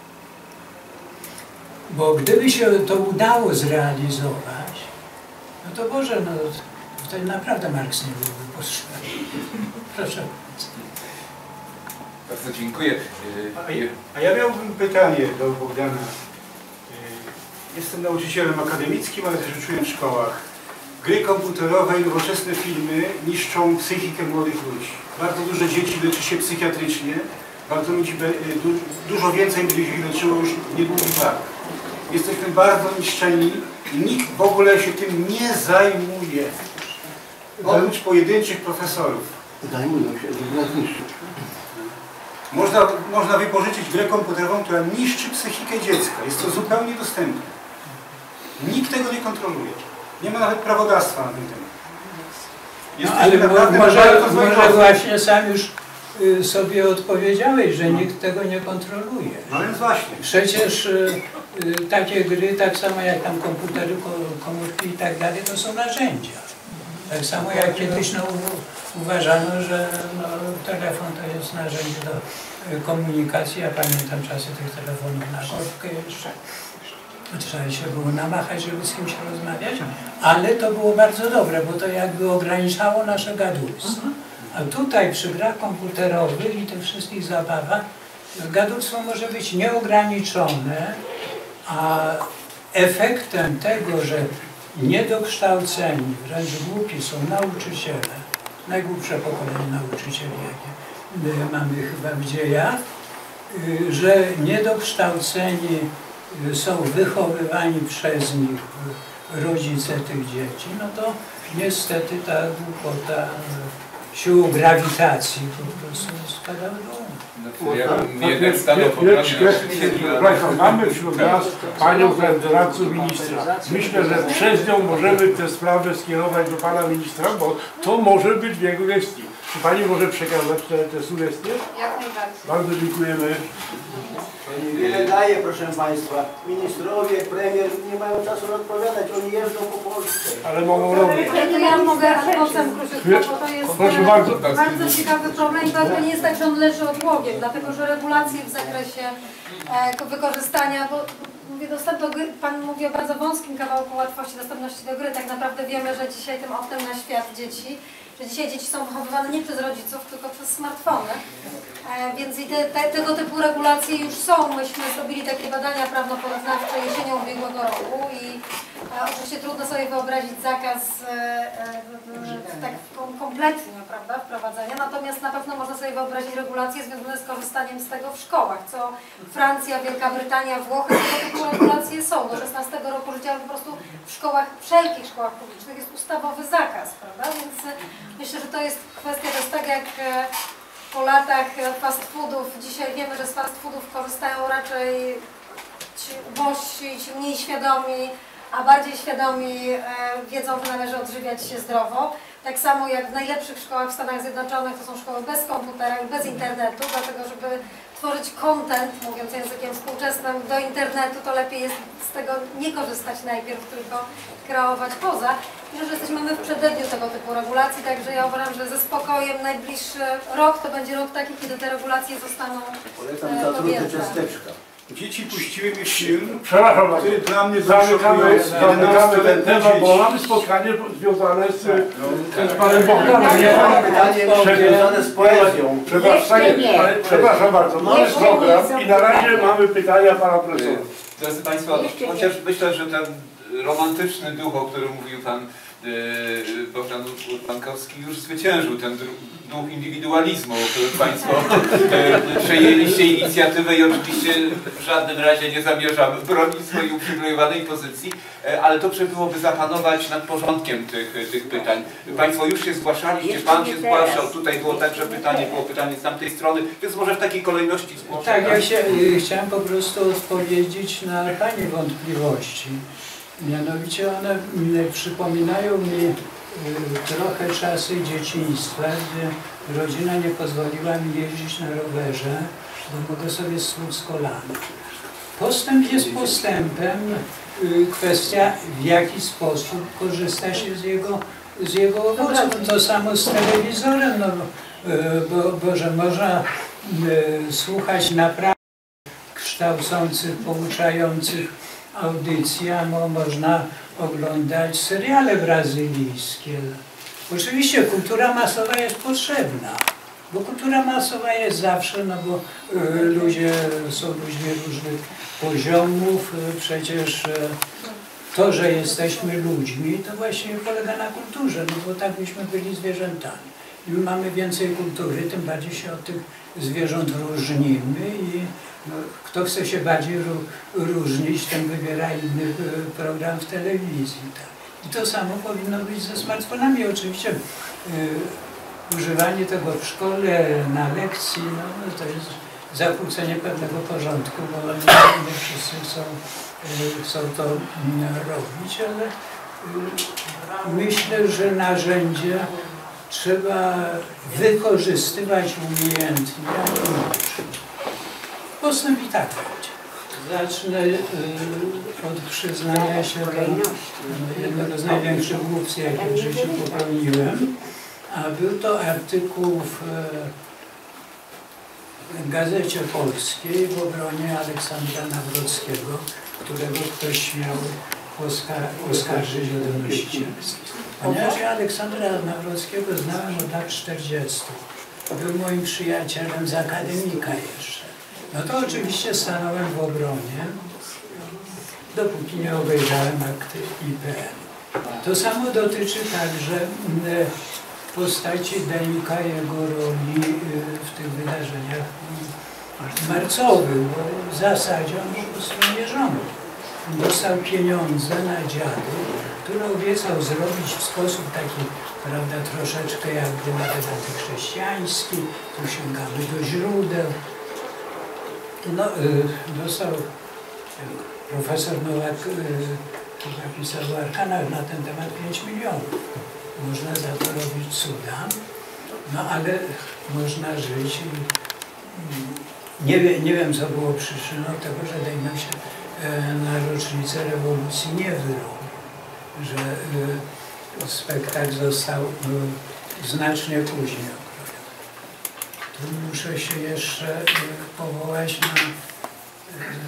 Bo gdyby się to udało zrealizować, no to Boże, no wtedy naprawdę Marks nie byłby potrzebny. Proszę. Bardzo dziękuję. A ja miałbym pytanie do Bogdana. Jestem nauczycielem akademickim, ale też uczyłem w szkołach. Gry komputerowe i nowoczesne filmy niszczą psychikę młodych ludzi. Bardzo dużo dzieci leczy się psychiatrycznie, bardzo ludzi, dużo więcej będzie się leczyło już w niedługich latach. Jesteśmy bardzo niszczeni i nikt w ogóle się tym nie zajmuje. Oprócz pojedynczych profesorów. Zajmują się, żeby nas niszczyć. Można wypożyczyć grę komputerową, która niszczy psychikę dziecka. Jest to zupełnie dostępne. Nikt tego nie kontroluje. Nie ma nawet prawodawstwa na ten temat. Ale może właśnie sam już sobie odpowiedziałeś, że nikt tego nie kontroluje. No więc właśnie. Przecież takie gry, tak samo jak tam komputery, komórki i tak dalej, to są narzędzia. Tak samo jak kiedyś uważano, że no, telefon to jest narzędzie do komunikacji. Ja pamiętam czasy tych telefonów na kostkę jeszcze. Trzeba się było namachać, żeby z kimś rozmawiać, ale to było bardzo dobre, bo to jakby ograniczało nasze gadulstwo. A tutaj przy grach komputerowych i tych wszystkich zabawach gadulstwo może być nieograniczone, a efektem tego, że niedokształceni, wręcz głupi są nauczyciele, najgłupsze pokolenie nauczycieli, jakie mamy chyba w dziejach, że niedokształceni są wychowywani przez nich rodzice tych dzieci, no to niestety ta głupota siłą grawitacji po prostu spada w dół. Mamy wśród nas panią doradcę ministra. Myślę, że przez nią możemy tę sprawę skierować do pana ministra, bo to może być w jego gestii. Czy pani może przekazać te sugestie? Jak najbardziej. Bardzo dziękujemy. Wiele daje, proszę państwa. Ministrowie, premier nie mają czasu odpowiadać, oni jeżdżą po Polsce. Ale mogą robić. To ja mogę głosem króciutko, bo to jest Proszę bardzo. bardzo ciekawy problem i to nie jest tak, że on leży odłogiem, dlatego że regulacje w zakresie wykorzystania, bo mówię, dostęp do gry, pan mówi o bardzo wąskim kawałku łatwości dostępności do gry, tak naprawdę wiemy, że dzisiaj tym oknem na świat dzieci że dzisiaj dzieci są wychowywane nie przez rodziców, tylko przez smartfony. Więc i tego typu regulacje już są. Myśmy zrobili takie badania prawno-porównawcze jesienią ubiegłego roku i oczywiście trudno sobie wyobrazić zakaz tak kompletnie, prawda, wprowadzenia, natomiast na pewno można sobie wyobrazić regulacje związane z korzystaniem z tego w szkołach, co Francja, Wielka Brytania, Włochy, tego typu regulacje są. Do 16 roku życia po prostu w szkołach, wszelkich szkołach publicznych jest ustawowy zakaz, prawda, więc myślę, że to jest kwestia, to jest tak jak po latach fast foodów, dzisiaj wiemy, że z fast foodów korzystają raczej ci ubożsi, ci mniej świadomi, a bardziej świadomi wiedzą, że należy odżywiać się zdrowo. Tak samo jak w najlepszych szkołach w Stanach Zjednoczonych to są szkoły bez komputera i bez internetu, dlatego żeby tworzyć content, mówiąc językiem współczesnym, do internetu, to lepiej jest z tego nie korzystać najpierw, tylko kreować poza. Myślę, że jesteśmy my w przededniu tego typu regulacji, także ja uważam, że ze spokojem najbliższy rok to będzie rok taki, kiedy te regulacje zostaną podjęte. Dzieci puściły mi film, Przepraszam bardzo. który dla mnie Zamykamy ten temat, bo dzieci. mamy spotkanie związane z panem Bogdanem. Ja mam pytanie związane z poezją. Przepraszam bardzo, mamy program i na razie mamy pytania pana profesora. Drodzy Państwo, chociaż myślę, że ten romantyczny duch, o którym mówił pan Bogdan Urbankowski, już zwyciężył ten duch indywidualizmu, o którym Państwo przejęliście inicjatywę i oczywiście w żadnym razie nie zamierzamy bronić swojej uprzywilejowanej pozycji, ale dobrze byłoby zapanować nad porządkiem tych pytań. Państwo już się zgłaszaliście, Pan się zgłaszał, tutaj było także pytanie, było pytanie z tamtej strony, więc może w takiej kolejności zgłoszę. Tak, ja chciałem po prostu odpowiedzieć na Pani wątpliwości. Mianowicie one przypominają mi trochę czasy dzieciństwa, gdy rodzina nie pozwoliła mi jeździć na rowerze, bo mogę sobie stłuc kolana. Postęp jest postępem, kwestia w jaki sposób korzysta się z jego owoców. To samo z telewizorem, no, bo że można słuchać naprawdę kształcących, pouczających audycji, a można oglądać seriale brazylijskie. Oczywiście kultura masowa jest potrzebna, bo kultura masowa jest zawsze, no bo ludzie są ludźmi różnych poziomów, przecież to, że jesteśmy ludźmi, to właściwie polega na kulturze, no bo tak byśmy byli zwierzętami. Im mamy więcej kultury, tym bardziej się od tych zwierząt różnimy i no, kto chce się bardziej różnić, ten wybiera inny program w telewizji. Tak. I to samo powinno być ze smartfonami. Oczywiście używanie tego w szkole, na lekcji, no, to jest zakłócenie pewnego porządku, bo nie wszyscy chcą to robić, ale myślę, że narzędzie trzeba wykorzystywać umiejętnie. Postęp i tak będzie. Zacznę od przyznania się do jednego z największych głupstw, jakie w życiu popełniłem. A był to artykuł w Gazecie Polskiej w obronie Aleksandra Nawrockiego, którego ktoś śmiał oskarżyć o donosicielstwo. Ponieważ ja Aleksandra Nawrockiego znałem od lat 40. Był moim przyjacielem z akademika jeszcze. No to oczywiście stanąłem w obronie, dopóki nie obejrzałem akty IPN. To samo dotyczy także postaci Denika, jego roli w tych wydarzeniach marcowych, bo w zasadzie on po prostu nie rządził. Dostał pieniądze na dziady, które obiecał zrobić w sposób taki, prawda, troszeczkę jakby nawet antychrześcijański, tu sięgamy do źródeł. No, dostał profesor Nowak, napisał w Arkanach na ten temat 5 milionów. Można za to robić cuda, no ale można żyć. Nie wiem, co było przyczyną tego, że dajmy się na rocznicę rewolucji nie wyrobił, że spektakl został znacznie później. Tu muszę się jeszcze powołać na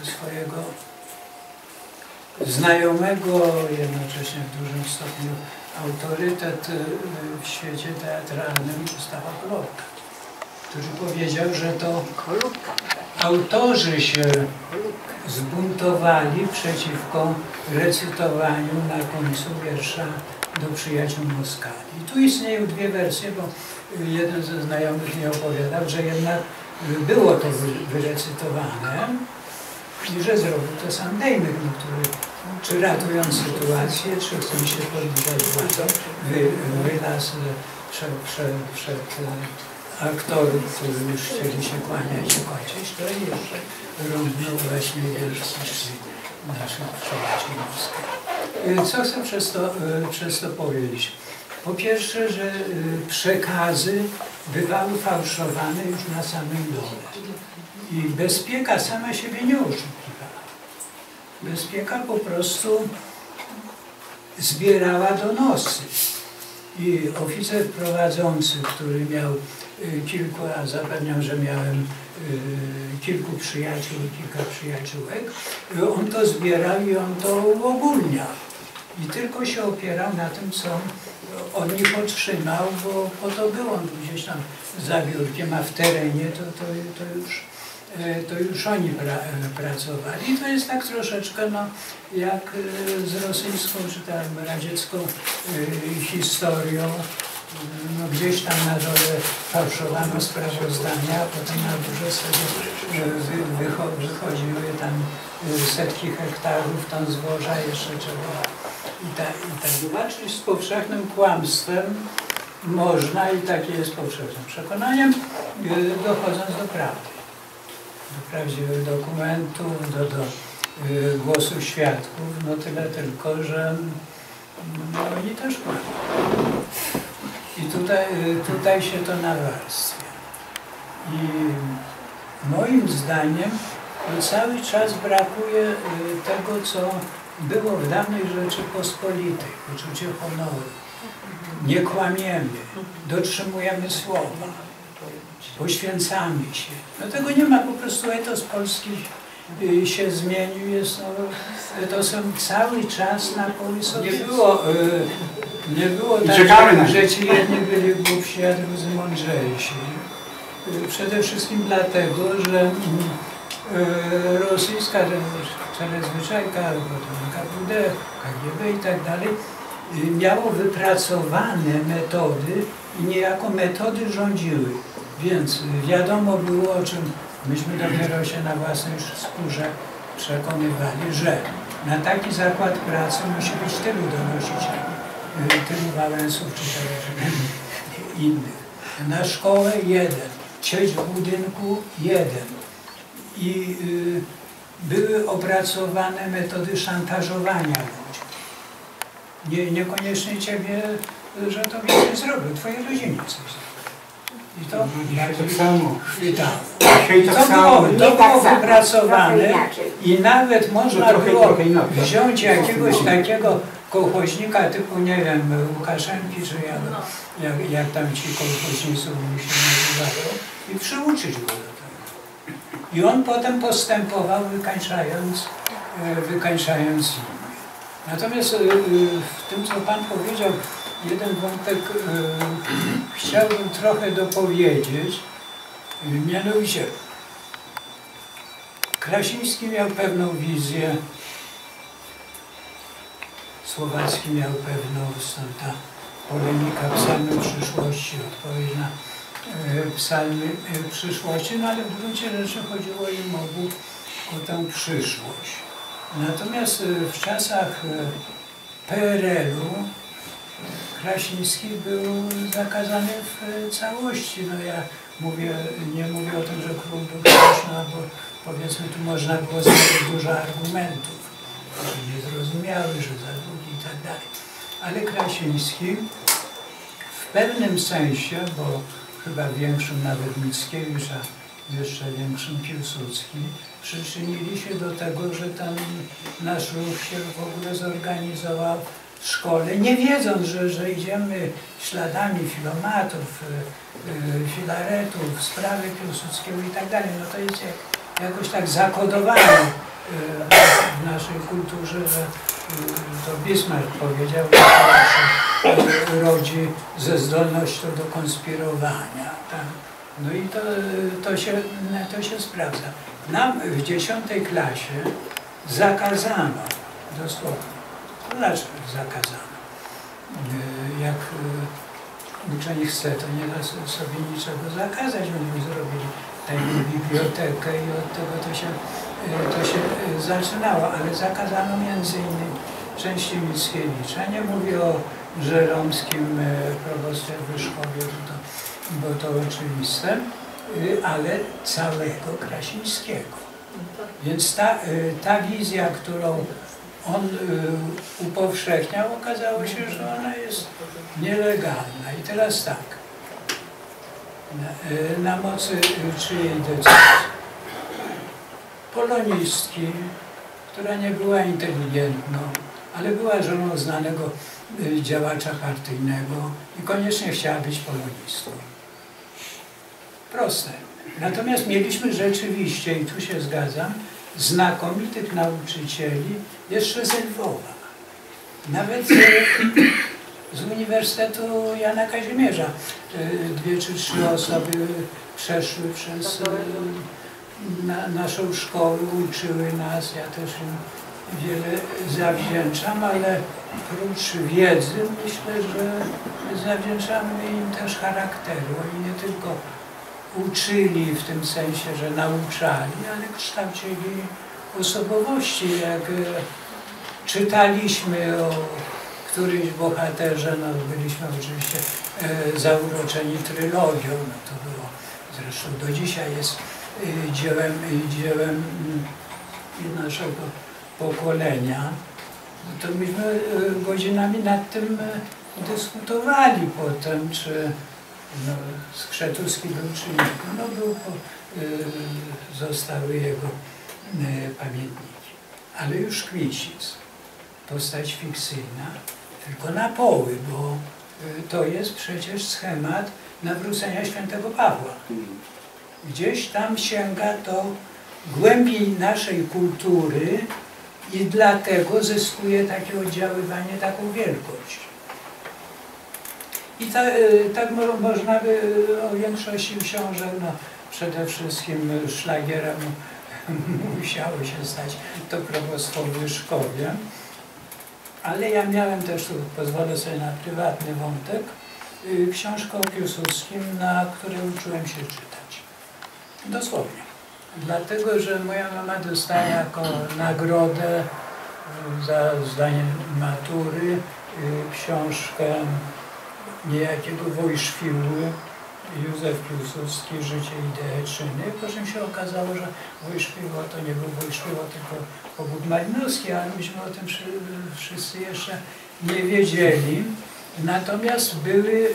swojego znajomego, jednocześnie w dużym stopniu autorytet w świecie teatralnym Gustawa Holubka, który powiedział, że to autorzy się zbuntowali przeciwko recytowaniu na końcu wiersza do przyjaciół Moskali. I tu istnieją dwie wersje, bo jeden ze znajomych mi opowiadał, że jednak było to wyrecytowane i że zrobił to sam Dejmyk, który czy ratując sytuację, czy chcąc się podbijać władzą, wylazł przed aktorów, którzy już chcieli się kłaniać i kończyć, to jeszcze równał właśnie wiersz naszych przyjaciół Moskali. Co chcę przez to powiedzieć? Po pierwsze, że przekazy bywały fałszowane już na samym dole. I Bezpieka sama siebie nie oszukiwała. Bezpieka po prostu zbierała donosy. I oficer prowadzący, który miał kilku, a zapewniam, że miałem kilku przyjaciół i kilka przyjaciółek, on to zbierał i on to uogólniał. I tylko się opierał na tym, co od nich otrzymał, bo po to był on gdzieś tam za biurkiem, a w terenie to już oni pracowali. I to jest tak troszeczkę no, jak z rosyjską czy tam radziecką historią. No, gdzieś tam na dole fałszowano sprawozdania, a potem na górze sobie wychodziły tam setki hektarów, ton zboża, jeszcze czego. I tak. Walczyć z powszechnym kłamstwem można i takie jest powszechnym przekonaniem, dochodząc do prawdy. Do prawdziwych dokumentów, do głosu świadków, no tyle tylko, że no, oni też kłamią. I tutaj się to nawarstwia. I moim zdaniem cały czas brakuje tego, co było w dawnej Rzeczypospolitej, poczucie honoru. Nie kłamiemy, dotrzymujemy słowa, poświęcamy się. No tego nie ma, po prostu etos polski się zmienił, jest no, etosem cały czas na polu sobie. Nie było tak, że ci jedni byli głupsi, a drudzy mądrzejsi. Przede wszystkim dlatego, że rosyjska czarezwyczajka, KGB, KGB i tak dalej, miało wypracowane metody i niejako metody rządziły. Więc wiadomo było, o czym myśmy dopiero się na własnej skórze przekonywali, że na taki zakład pracy musi być tylu donosicieli, tylu Wałęsów czy innych. Na szkołę jeden, sieć w budynku jeden. I były opracowane metody szantażowania ludzi. Niekoniecznie ciebie, że to nie zrobił, twojej rodzinie coś zrobił. I to tak samo. To było wypracowane i nawet można było wziąć jakiegoś takiego kołchoźnika typu, nie wiem, Łukaszenki, czy jak tam ci kołchoźnicy się nazywają, i przyuczyć go do tego. I on potem postępował, wykańczając innych. Natomiast w tym, co Pan powiedział, jeden wątek chciałbym trochę dopowiedzieć, mianowicie Krasiński miał pewną wizję, Słowacki miał pewną, stąd ta polemika psalmy przyszłości, odpowiedź na psalmy przyszłości, no ale w gruncie rzeczy chodziło im obu o tę przyszłość. Natomiast w czasach PRL-u Krasiński był zakazany w całości. No ja nie mówię o tym, że król był grzeszny, bo powiedzmy tu można było znaleźć dużo argumentów, że niezrozumiały, że za długi i tak dalej. Ale Krasiński w pewnym sensie, bo chyba większym nawet Mickiewicz, a jeszcze większym Piłsudski, przyczynili się do tego, że ten nasz ruch się w ogóle zorganizował w szkole, nie wiedząc, że idziemy śladami filomatów, filaretów, sprawy Piłsudskiego i tak dalej. No to jest jakoś tak zakodowane w naszej kulturze, że to Bismarck powiedział, że rodzi ze zdolnością do konspirowania. Tak? No i to się sprawdza. Nam w 10 klasie zakazano, dosłownie, dlaczego zakazano? Jak uczeń chce, to nie da sobie niczego zakazać, będziemy zrobili tajną bibliotekę i od tego to się zaczynało, ale zakazano między innymi części Mickiewicza. Nie mówię o żeromskim probostwie w Wyszkowie, bo to oczywiste, ale całego Krasińskiego. Więc ta wizja, którą on upowszechniał, okazało się, że ona jest nielegalna. I teraz tak, na mocy czyjej decyzji? Polonistki, która nie była inteligentną, ale była żoną znanego działacza partyjnego i koniecznie chciała być polonistką. Proste. Natomiast mieliśmy rzeczywiście, i tu się zgadzam, znakomitych nauczycieli jeszcze z Lwowa. Nawet z Uniwersytetu Jana Kazimierza 2 czy 3 osoby przeszły przez naszą szkołę, uczyły nas, ja też im wiele zawdzięczam, ale prócz wiedzy myślę, że zawdzięczamy im też charakteru. Oni nie tylko uczyli w tym sensie, że nauczali, ale kształcili osobowości. Jak czytaliśmy o którymś bohaterze, no byliśmy oczywiście zauroczeni trylogią, no to było, zresztą do dzisiaj jest dziełem naszego pokolenia, to myśmy godzinami nad tym dyskutowali potem, czy Skrzetuski był czy nie. No był, zostały jego pamiętniki. Ale już Kmicic, postać fikcyjna, tylko na poły, bo to jest przecież schemat nawrócenia świętego Pawła. Gdzieś tam sięga to głębiej naszej kultury i dlatego zyskuje takie oddziaływanie, taką wielkość. I tak można by o większości książek, no przede wszystkim szlagierem musiało się stać to probostwo w Wyszkowie. Ale ja miałem też, tu pozwolę sobie na prywatny wątek, książkę o Piłsudskim, na której uczyłem się czytać. Dosłownie. Dlatego, że moja mama dostała jako nagrodę za zdanie matury książkę niejakiego Wojszpiły, Józef Piłsudski, Życie, idee, czyny. Po czym się okazało, że Wojszpiła to nie był Wojszpiła, tylko Pobud Malinowski, ale myśmy o tym wszyscy jeszcze nie wiedzieli. Natomiast były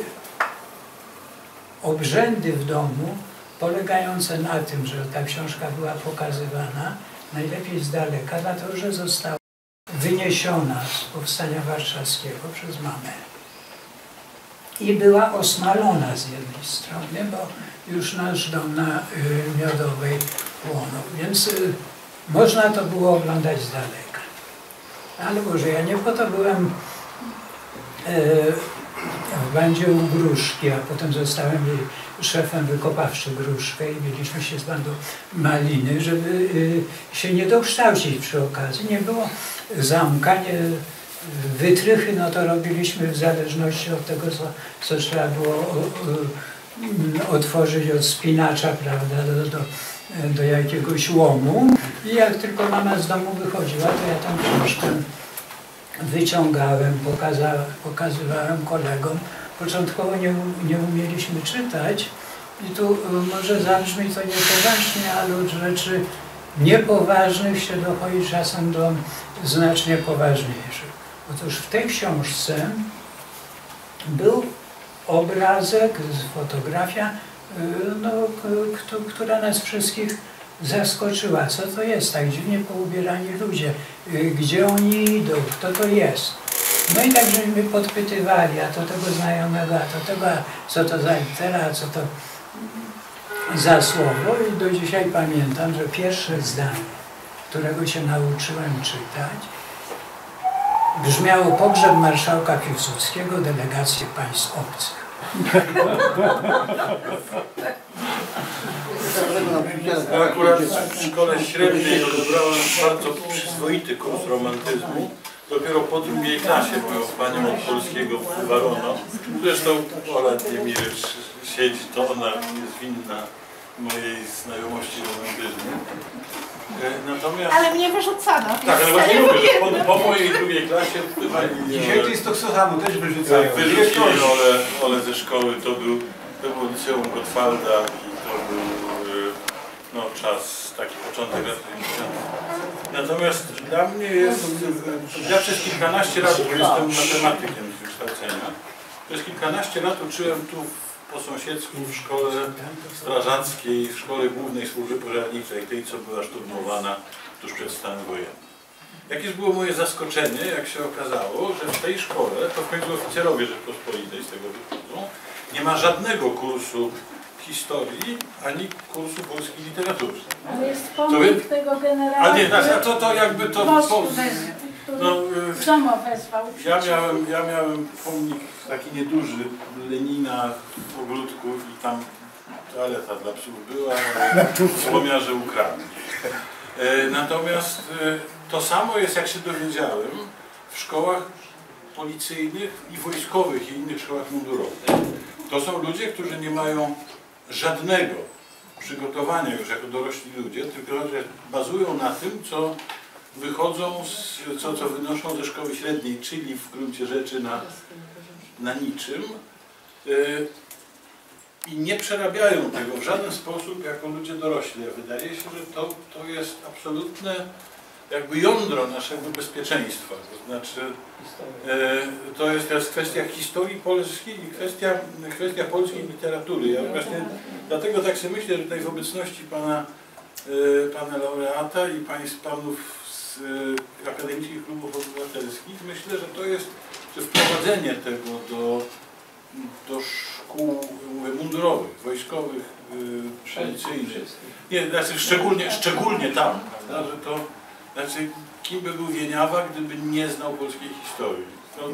obrzędy w domu polegające na tym, że ta książka była pokazywana najlepiej z daleka, dlatego że została wyniesiona z Powstania Warszawskiego przez mamę. I była osmalona z jednej strony, bo już nasz dom na Miodowej płonął. Więc można to było oglądać z daleka. Ale może ja nie po to byłem w bandzie u Gruszki, a potem zostałem szefem wykopawczy Gruszkę i mieliśmy się z bandą Maliny, żeby się nie dokształcić przy okazji. Nie było zamka, wytrychy, no to robiliśmy w zależności od tego, co trzeba było otworzyć od spinacza, prawda, do jakiegoś łomu. I jak tylko mama z domu wychodziła, to ja tą książkę wyciągałem, pokazywałem kolegom. Początkowo nie umieliśmy czytać i tu może zabrzmi to niepoważnie, ale od rzeczy niepoważnych się dochodzi czasem do znacznie poważniejszych. Otóż w tej książce był obrazek, fotografia, no, która nas wszystkich zaskoczyła. Co to jest? Tak dziwnie poubierani ludzie. Gdzie oni idą? Kto to jest? No i tak żeśmy podpytywali, a to tego znajomego, a to tego, co to za litera, a co to za słowo. I do dzisiaj pamiętam, że pierwsze zdanie, którego się nauczyłem czytać, brzmiało pogrzeb marszałka Piłsudskiego, delegacje państw obcych. Ja akurat w szkole średniej odebrałem bardzo przyzwoity kurs romantyzmu. Dopiero po drugiej klasie moją panią od polskiego wywarono. Zresztą Ola Dniemirycz siedzi, to ona jest winna mojej znajomości romantyzmu. Natomiast... Ale mnie wyrzucano. Tak, ale właśnie mówię, że po mojej drugiej klasie Dzisiaj to jest to samo, też wyrzucają. wyrzucili Olę ze szkoły, to był liceum Gottwalda i to był no, czas, taki początek lat 50. Natomiast dla mnie jest, ja przez kilkanaście lat, bo jestem matematykiem z wykształcenia, przez kilkanaście lat uczyłem tu po sąsiedzku w szkole strażackiej, w szkole głównej służby pożarniczej, tej co była szturmowana tuż przed stanem wojennym. Jakież było moje zaskoczenie, jak się okazało, że w tej szkole, to w końcu oficerowie Rzeczpospolitej z tego wychodzą, nie ma żadnego kursu historii, ani kursu polskiej literatury. To jest pomnik tego generała, a nie, to jakby to... Domo wezwał. Ja miałem pomnik taki nieduży Lenina w ogródku i tam toaleta dla psów była, ale złomiarze ukradli. Natomiast to samo jest, jak się dowiedziałem, w szkołach policyjnych i wojskowych i innych szkołach mundurowych. To są ludzie, którzy nie mają żadnego przygotowania już jako dorośli ludzie, tylko że bazują na tym, co wychodzą, co wynoszą ze szkoły średniej, czyli w gruncie rzeczy na niczym i nie przerabiają tego w żaden sposób jako ludzie dorośli. Wydaje się, że to jest absolutne jakby jądro naszego bezpieczeństwa. To znaczy to jest kwestia historii polskiej i kwestia polskiej literatury. Ja właśnie dlatego tak sobie myślę, że tutaj w obecności pana laureata i panów z akademickich klubów obywatelskich myślę, że to jest wprowadzenie tego do szkół mundurowych, wojskowych, policyjnych. Nie, znaczy szczególnie tam, prawda, że to znaczy kim by był Wieniawa, gdyby nie znał polskiej historii.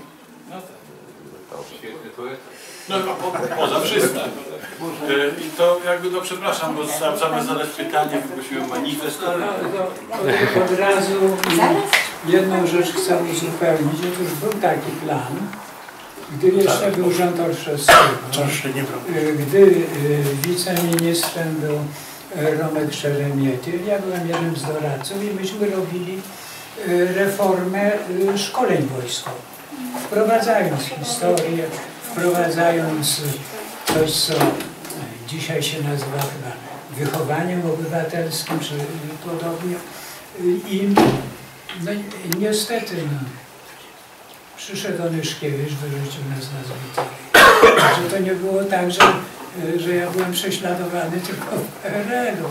No poza wszystkim. I to jakby, no przepraszam, bo zamiast zadać pytanie, wyprosiłem manifest. Od razu jedną rzecz chcę uzupełnić. Otóż był taki plan, gdy jeszcze był rząd Olszewskiego, gdy wiceministrem był Romek Szeremietyl, ja byłem jednym z doradców i myśmy robili reformę szkoleń wojskowych, wprowadzając historię, wprowadzając coś, co dzisiaj się nazywa chyba wychowaniem obywatelskim, czy podobnie. I no, niestety przyszedł Onyszkiewicz, wyrzucił nas na zbitory. Że to nie było tak, że ja byłem prześladowany tylko w PRL-u.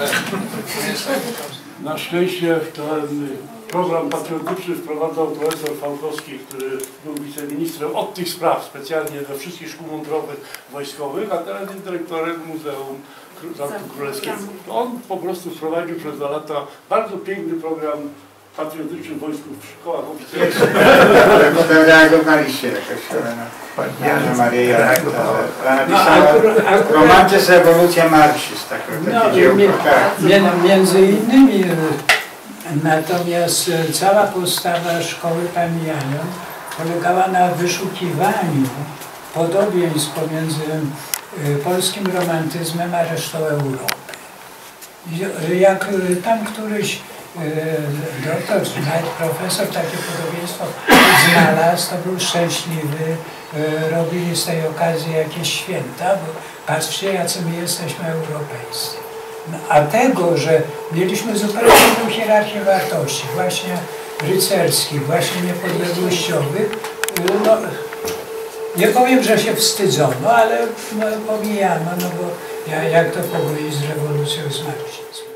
Na szczęście ten program patriotyczny wprowadzał profesor Fałkowski, który był wiceministrem od tych spraw specjalnie do wszystkich szkół mundurowych wojskowych, a teraz jest dyrektorem Muzeum Zamku Królewskiego. On po prostu wprowadził przez 2 lata bardzo piękny program patriotyczny wojsku w szkołach oficerskich. Ale potem reagowaliście jakoś Jana Maria Jaraka, ona napisała romantyzm, rewolucja, marksizm, takie dziełko, tak. Między innymi, natomiast cała postawa szkoły pani Janion polegała na wyszukiwaniu podobieństw pomiędzy polskim romantyzmem a resztą Europy. Jak tam któryś doktor czy nawet profesor takie podobieństwo znalazł, to był szczęśliwy, robili z tej okazji jakieś święta, bo patrzcie, jacy my jesteśmy europejscy. No, a tego, że mieliśmy zupełnie inną hierarchię wartości, właśnie rycerskich, właśnie niepodległościowych, no, nie powiem, że się wstydzono, ale no, pomijano, no bo jak to pogodzić z rewolucją, z marksizmem.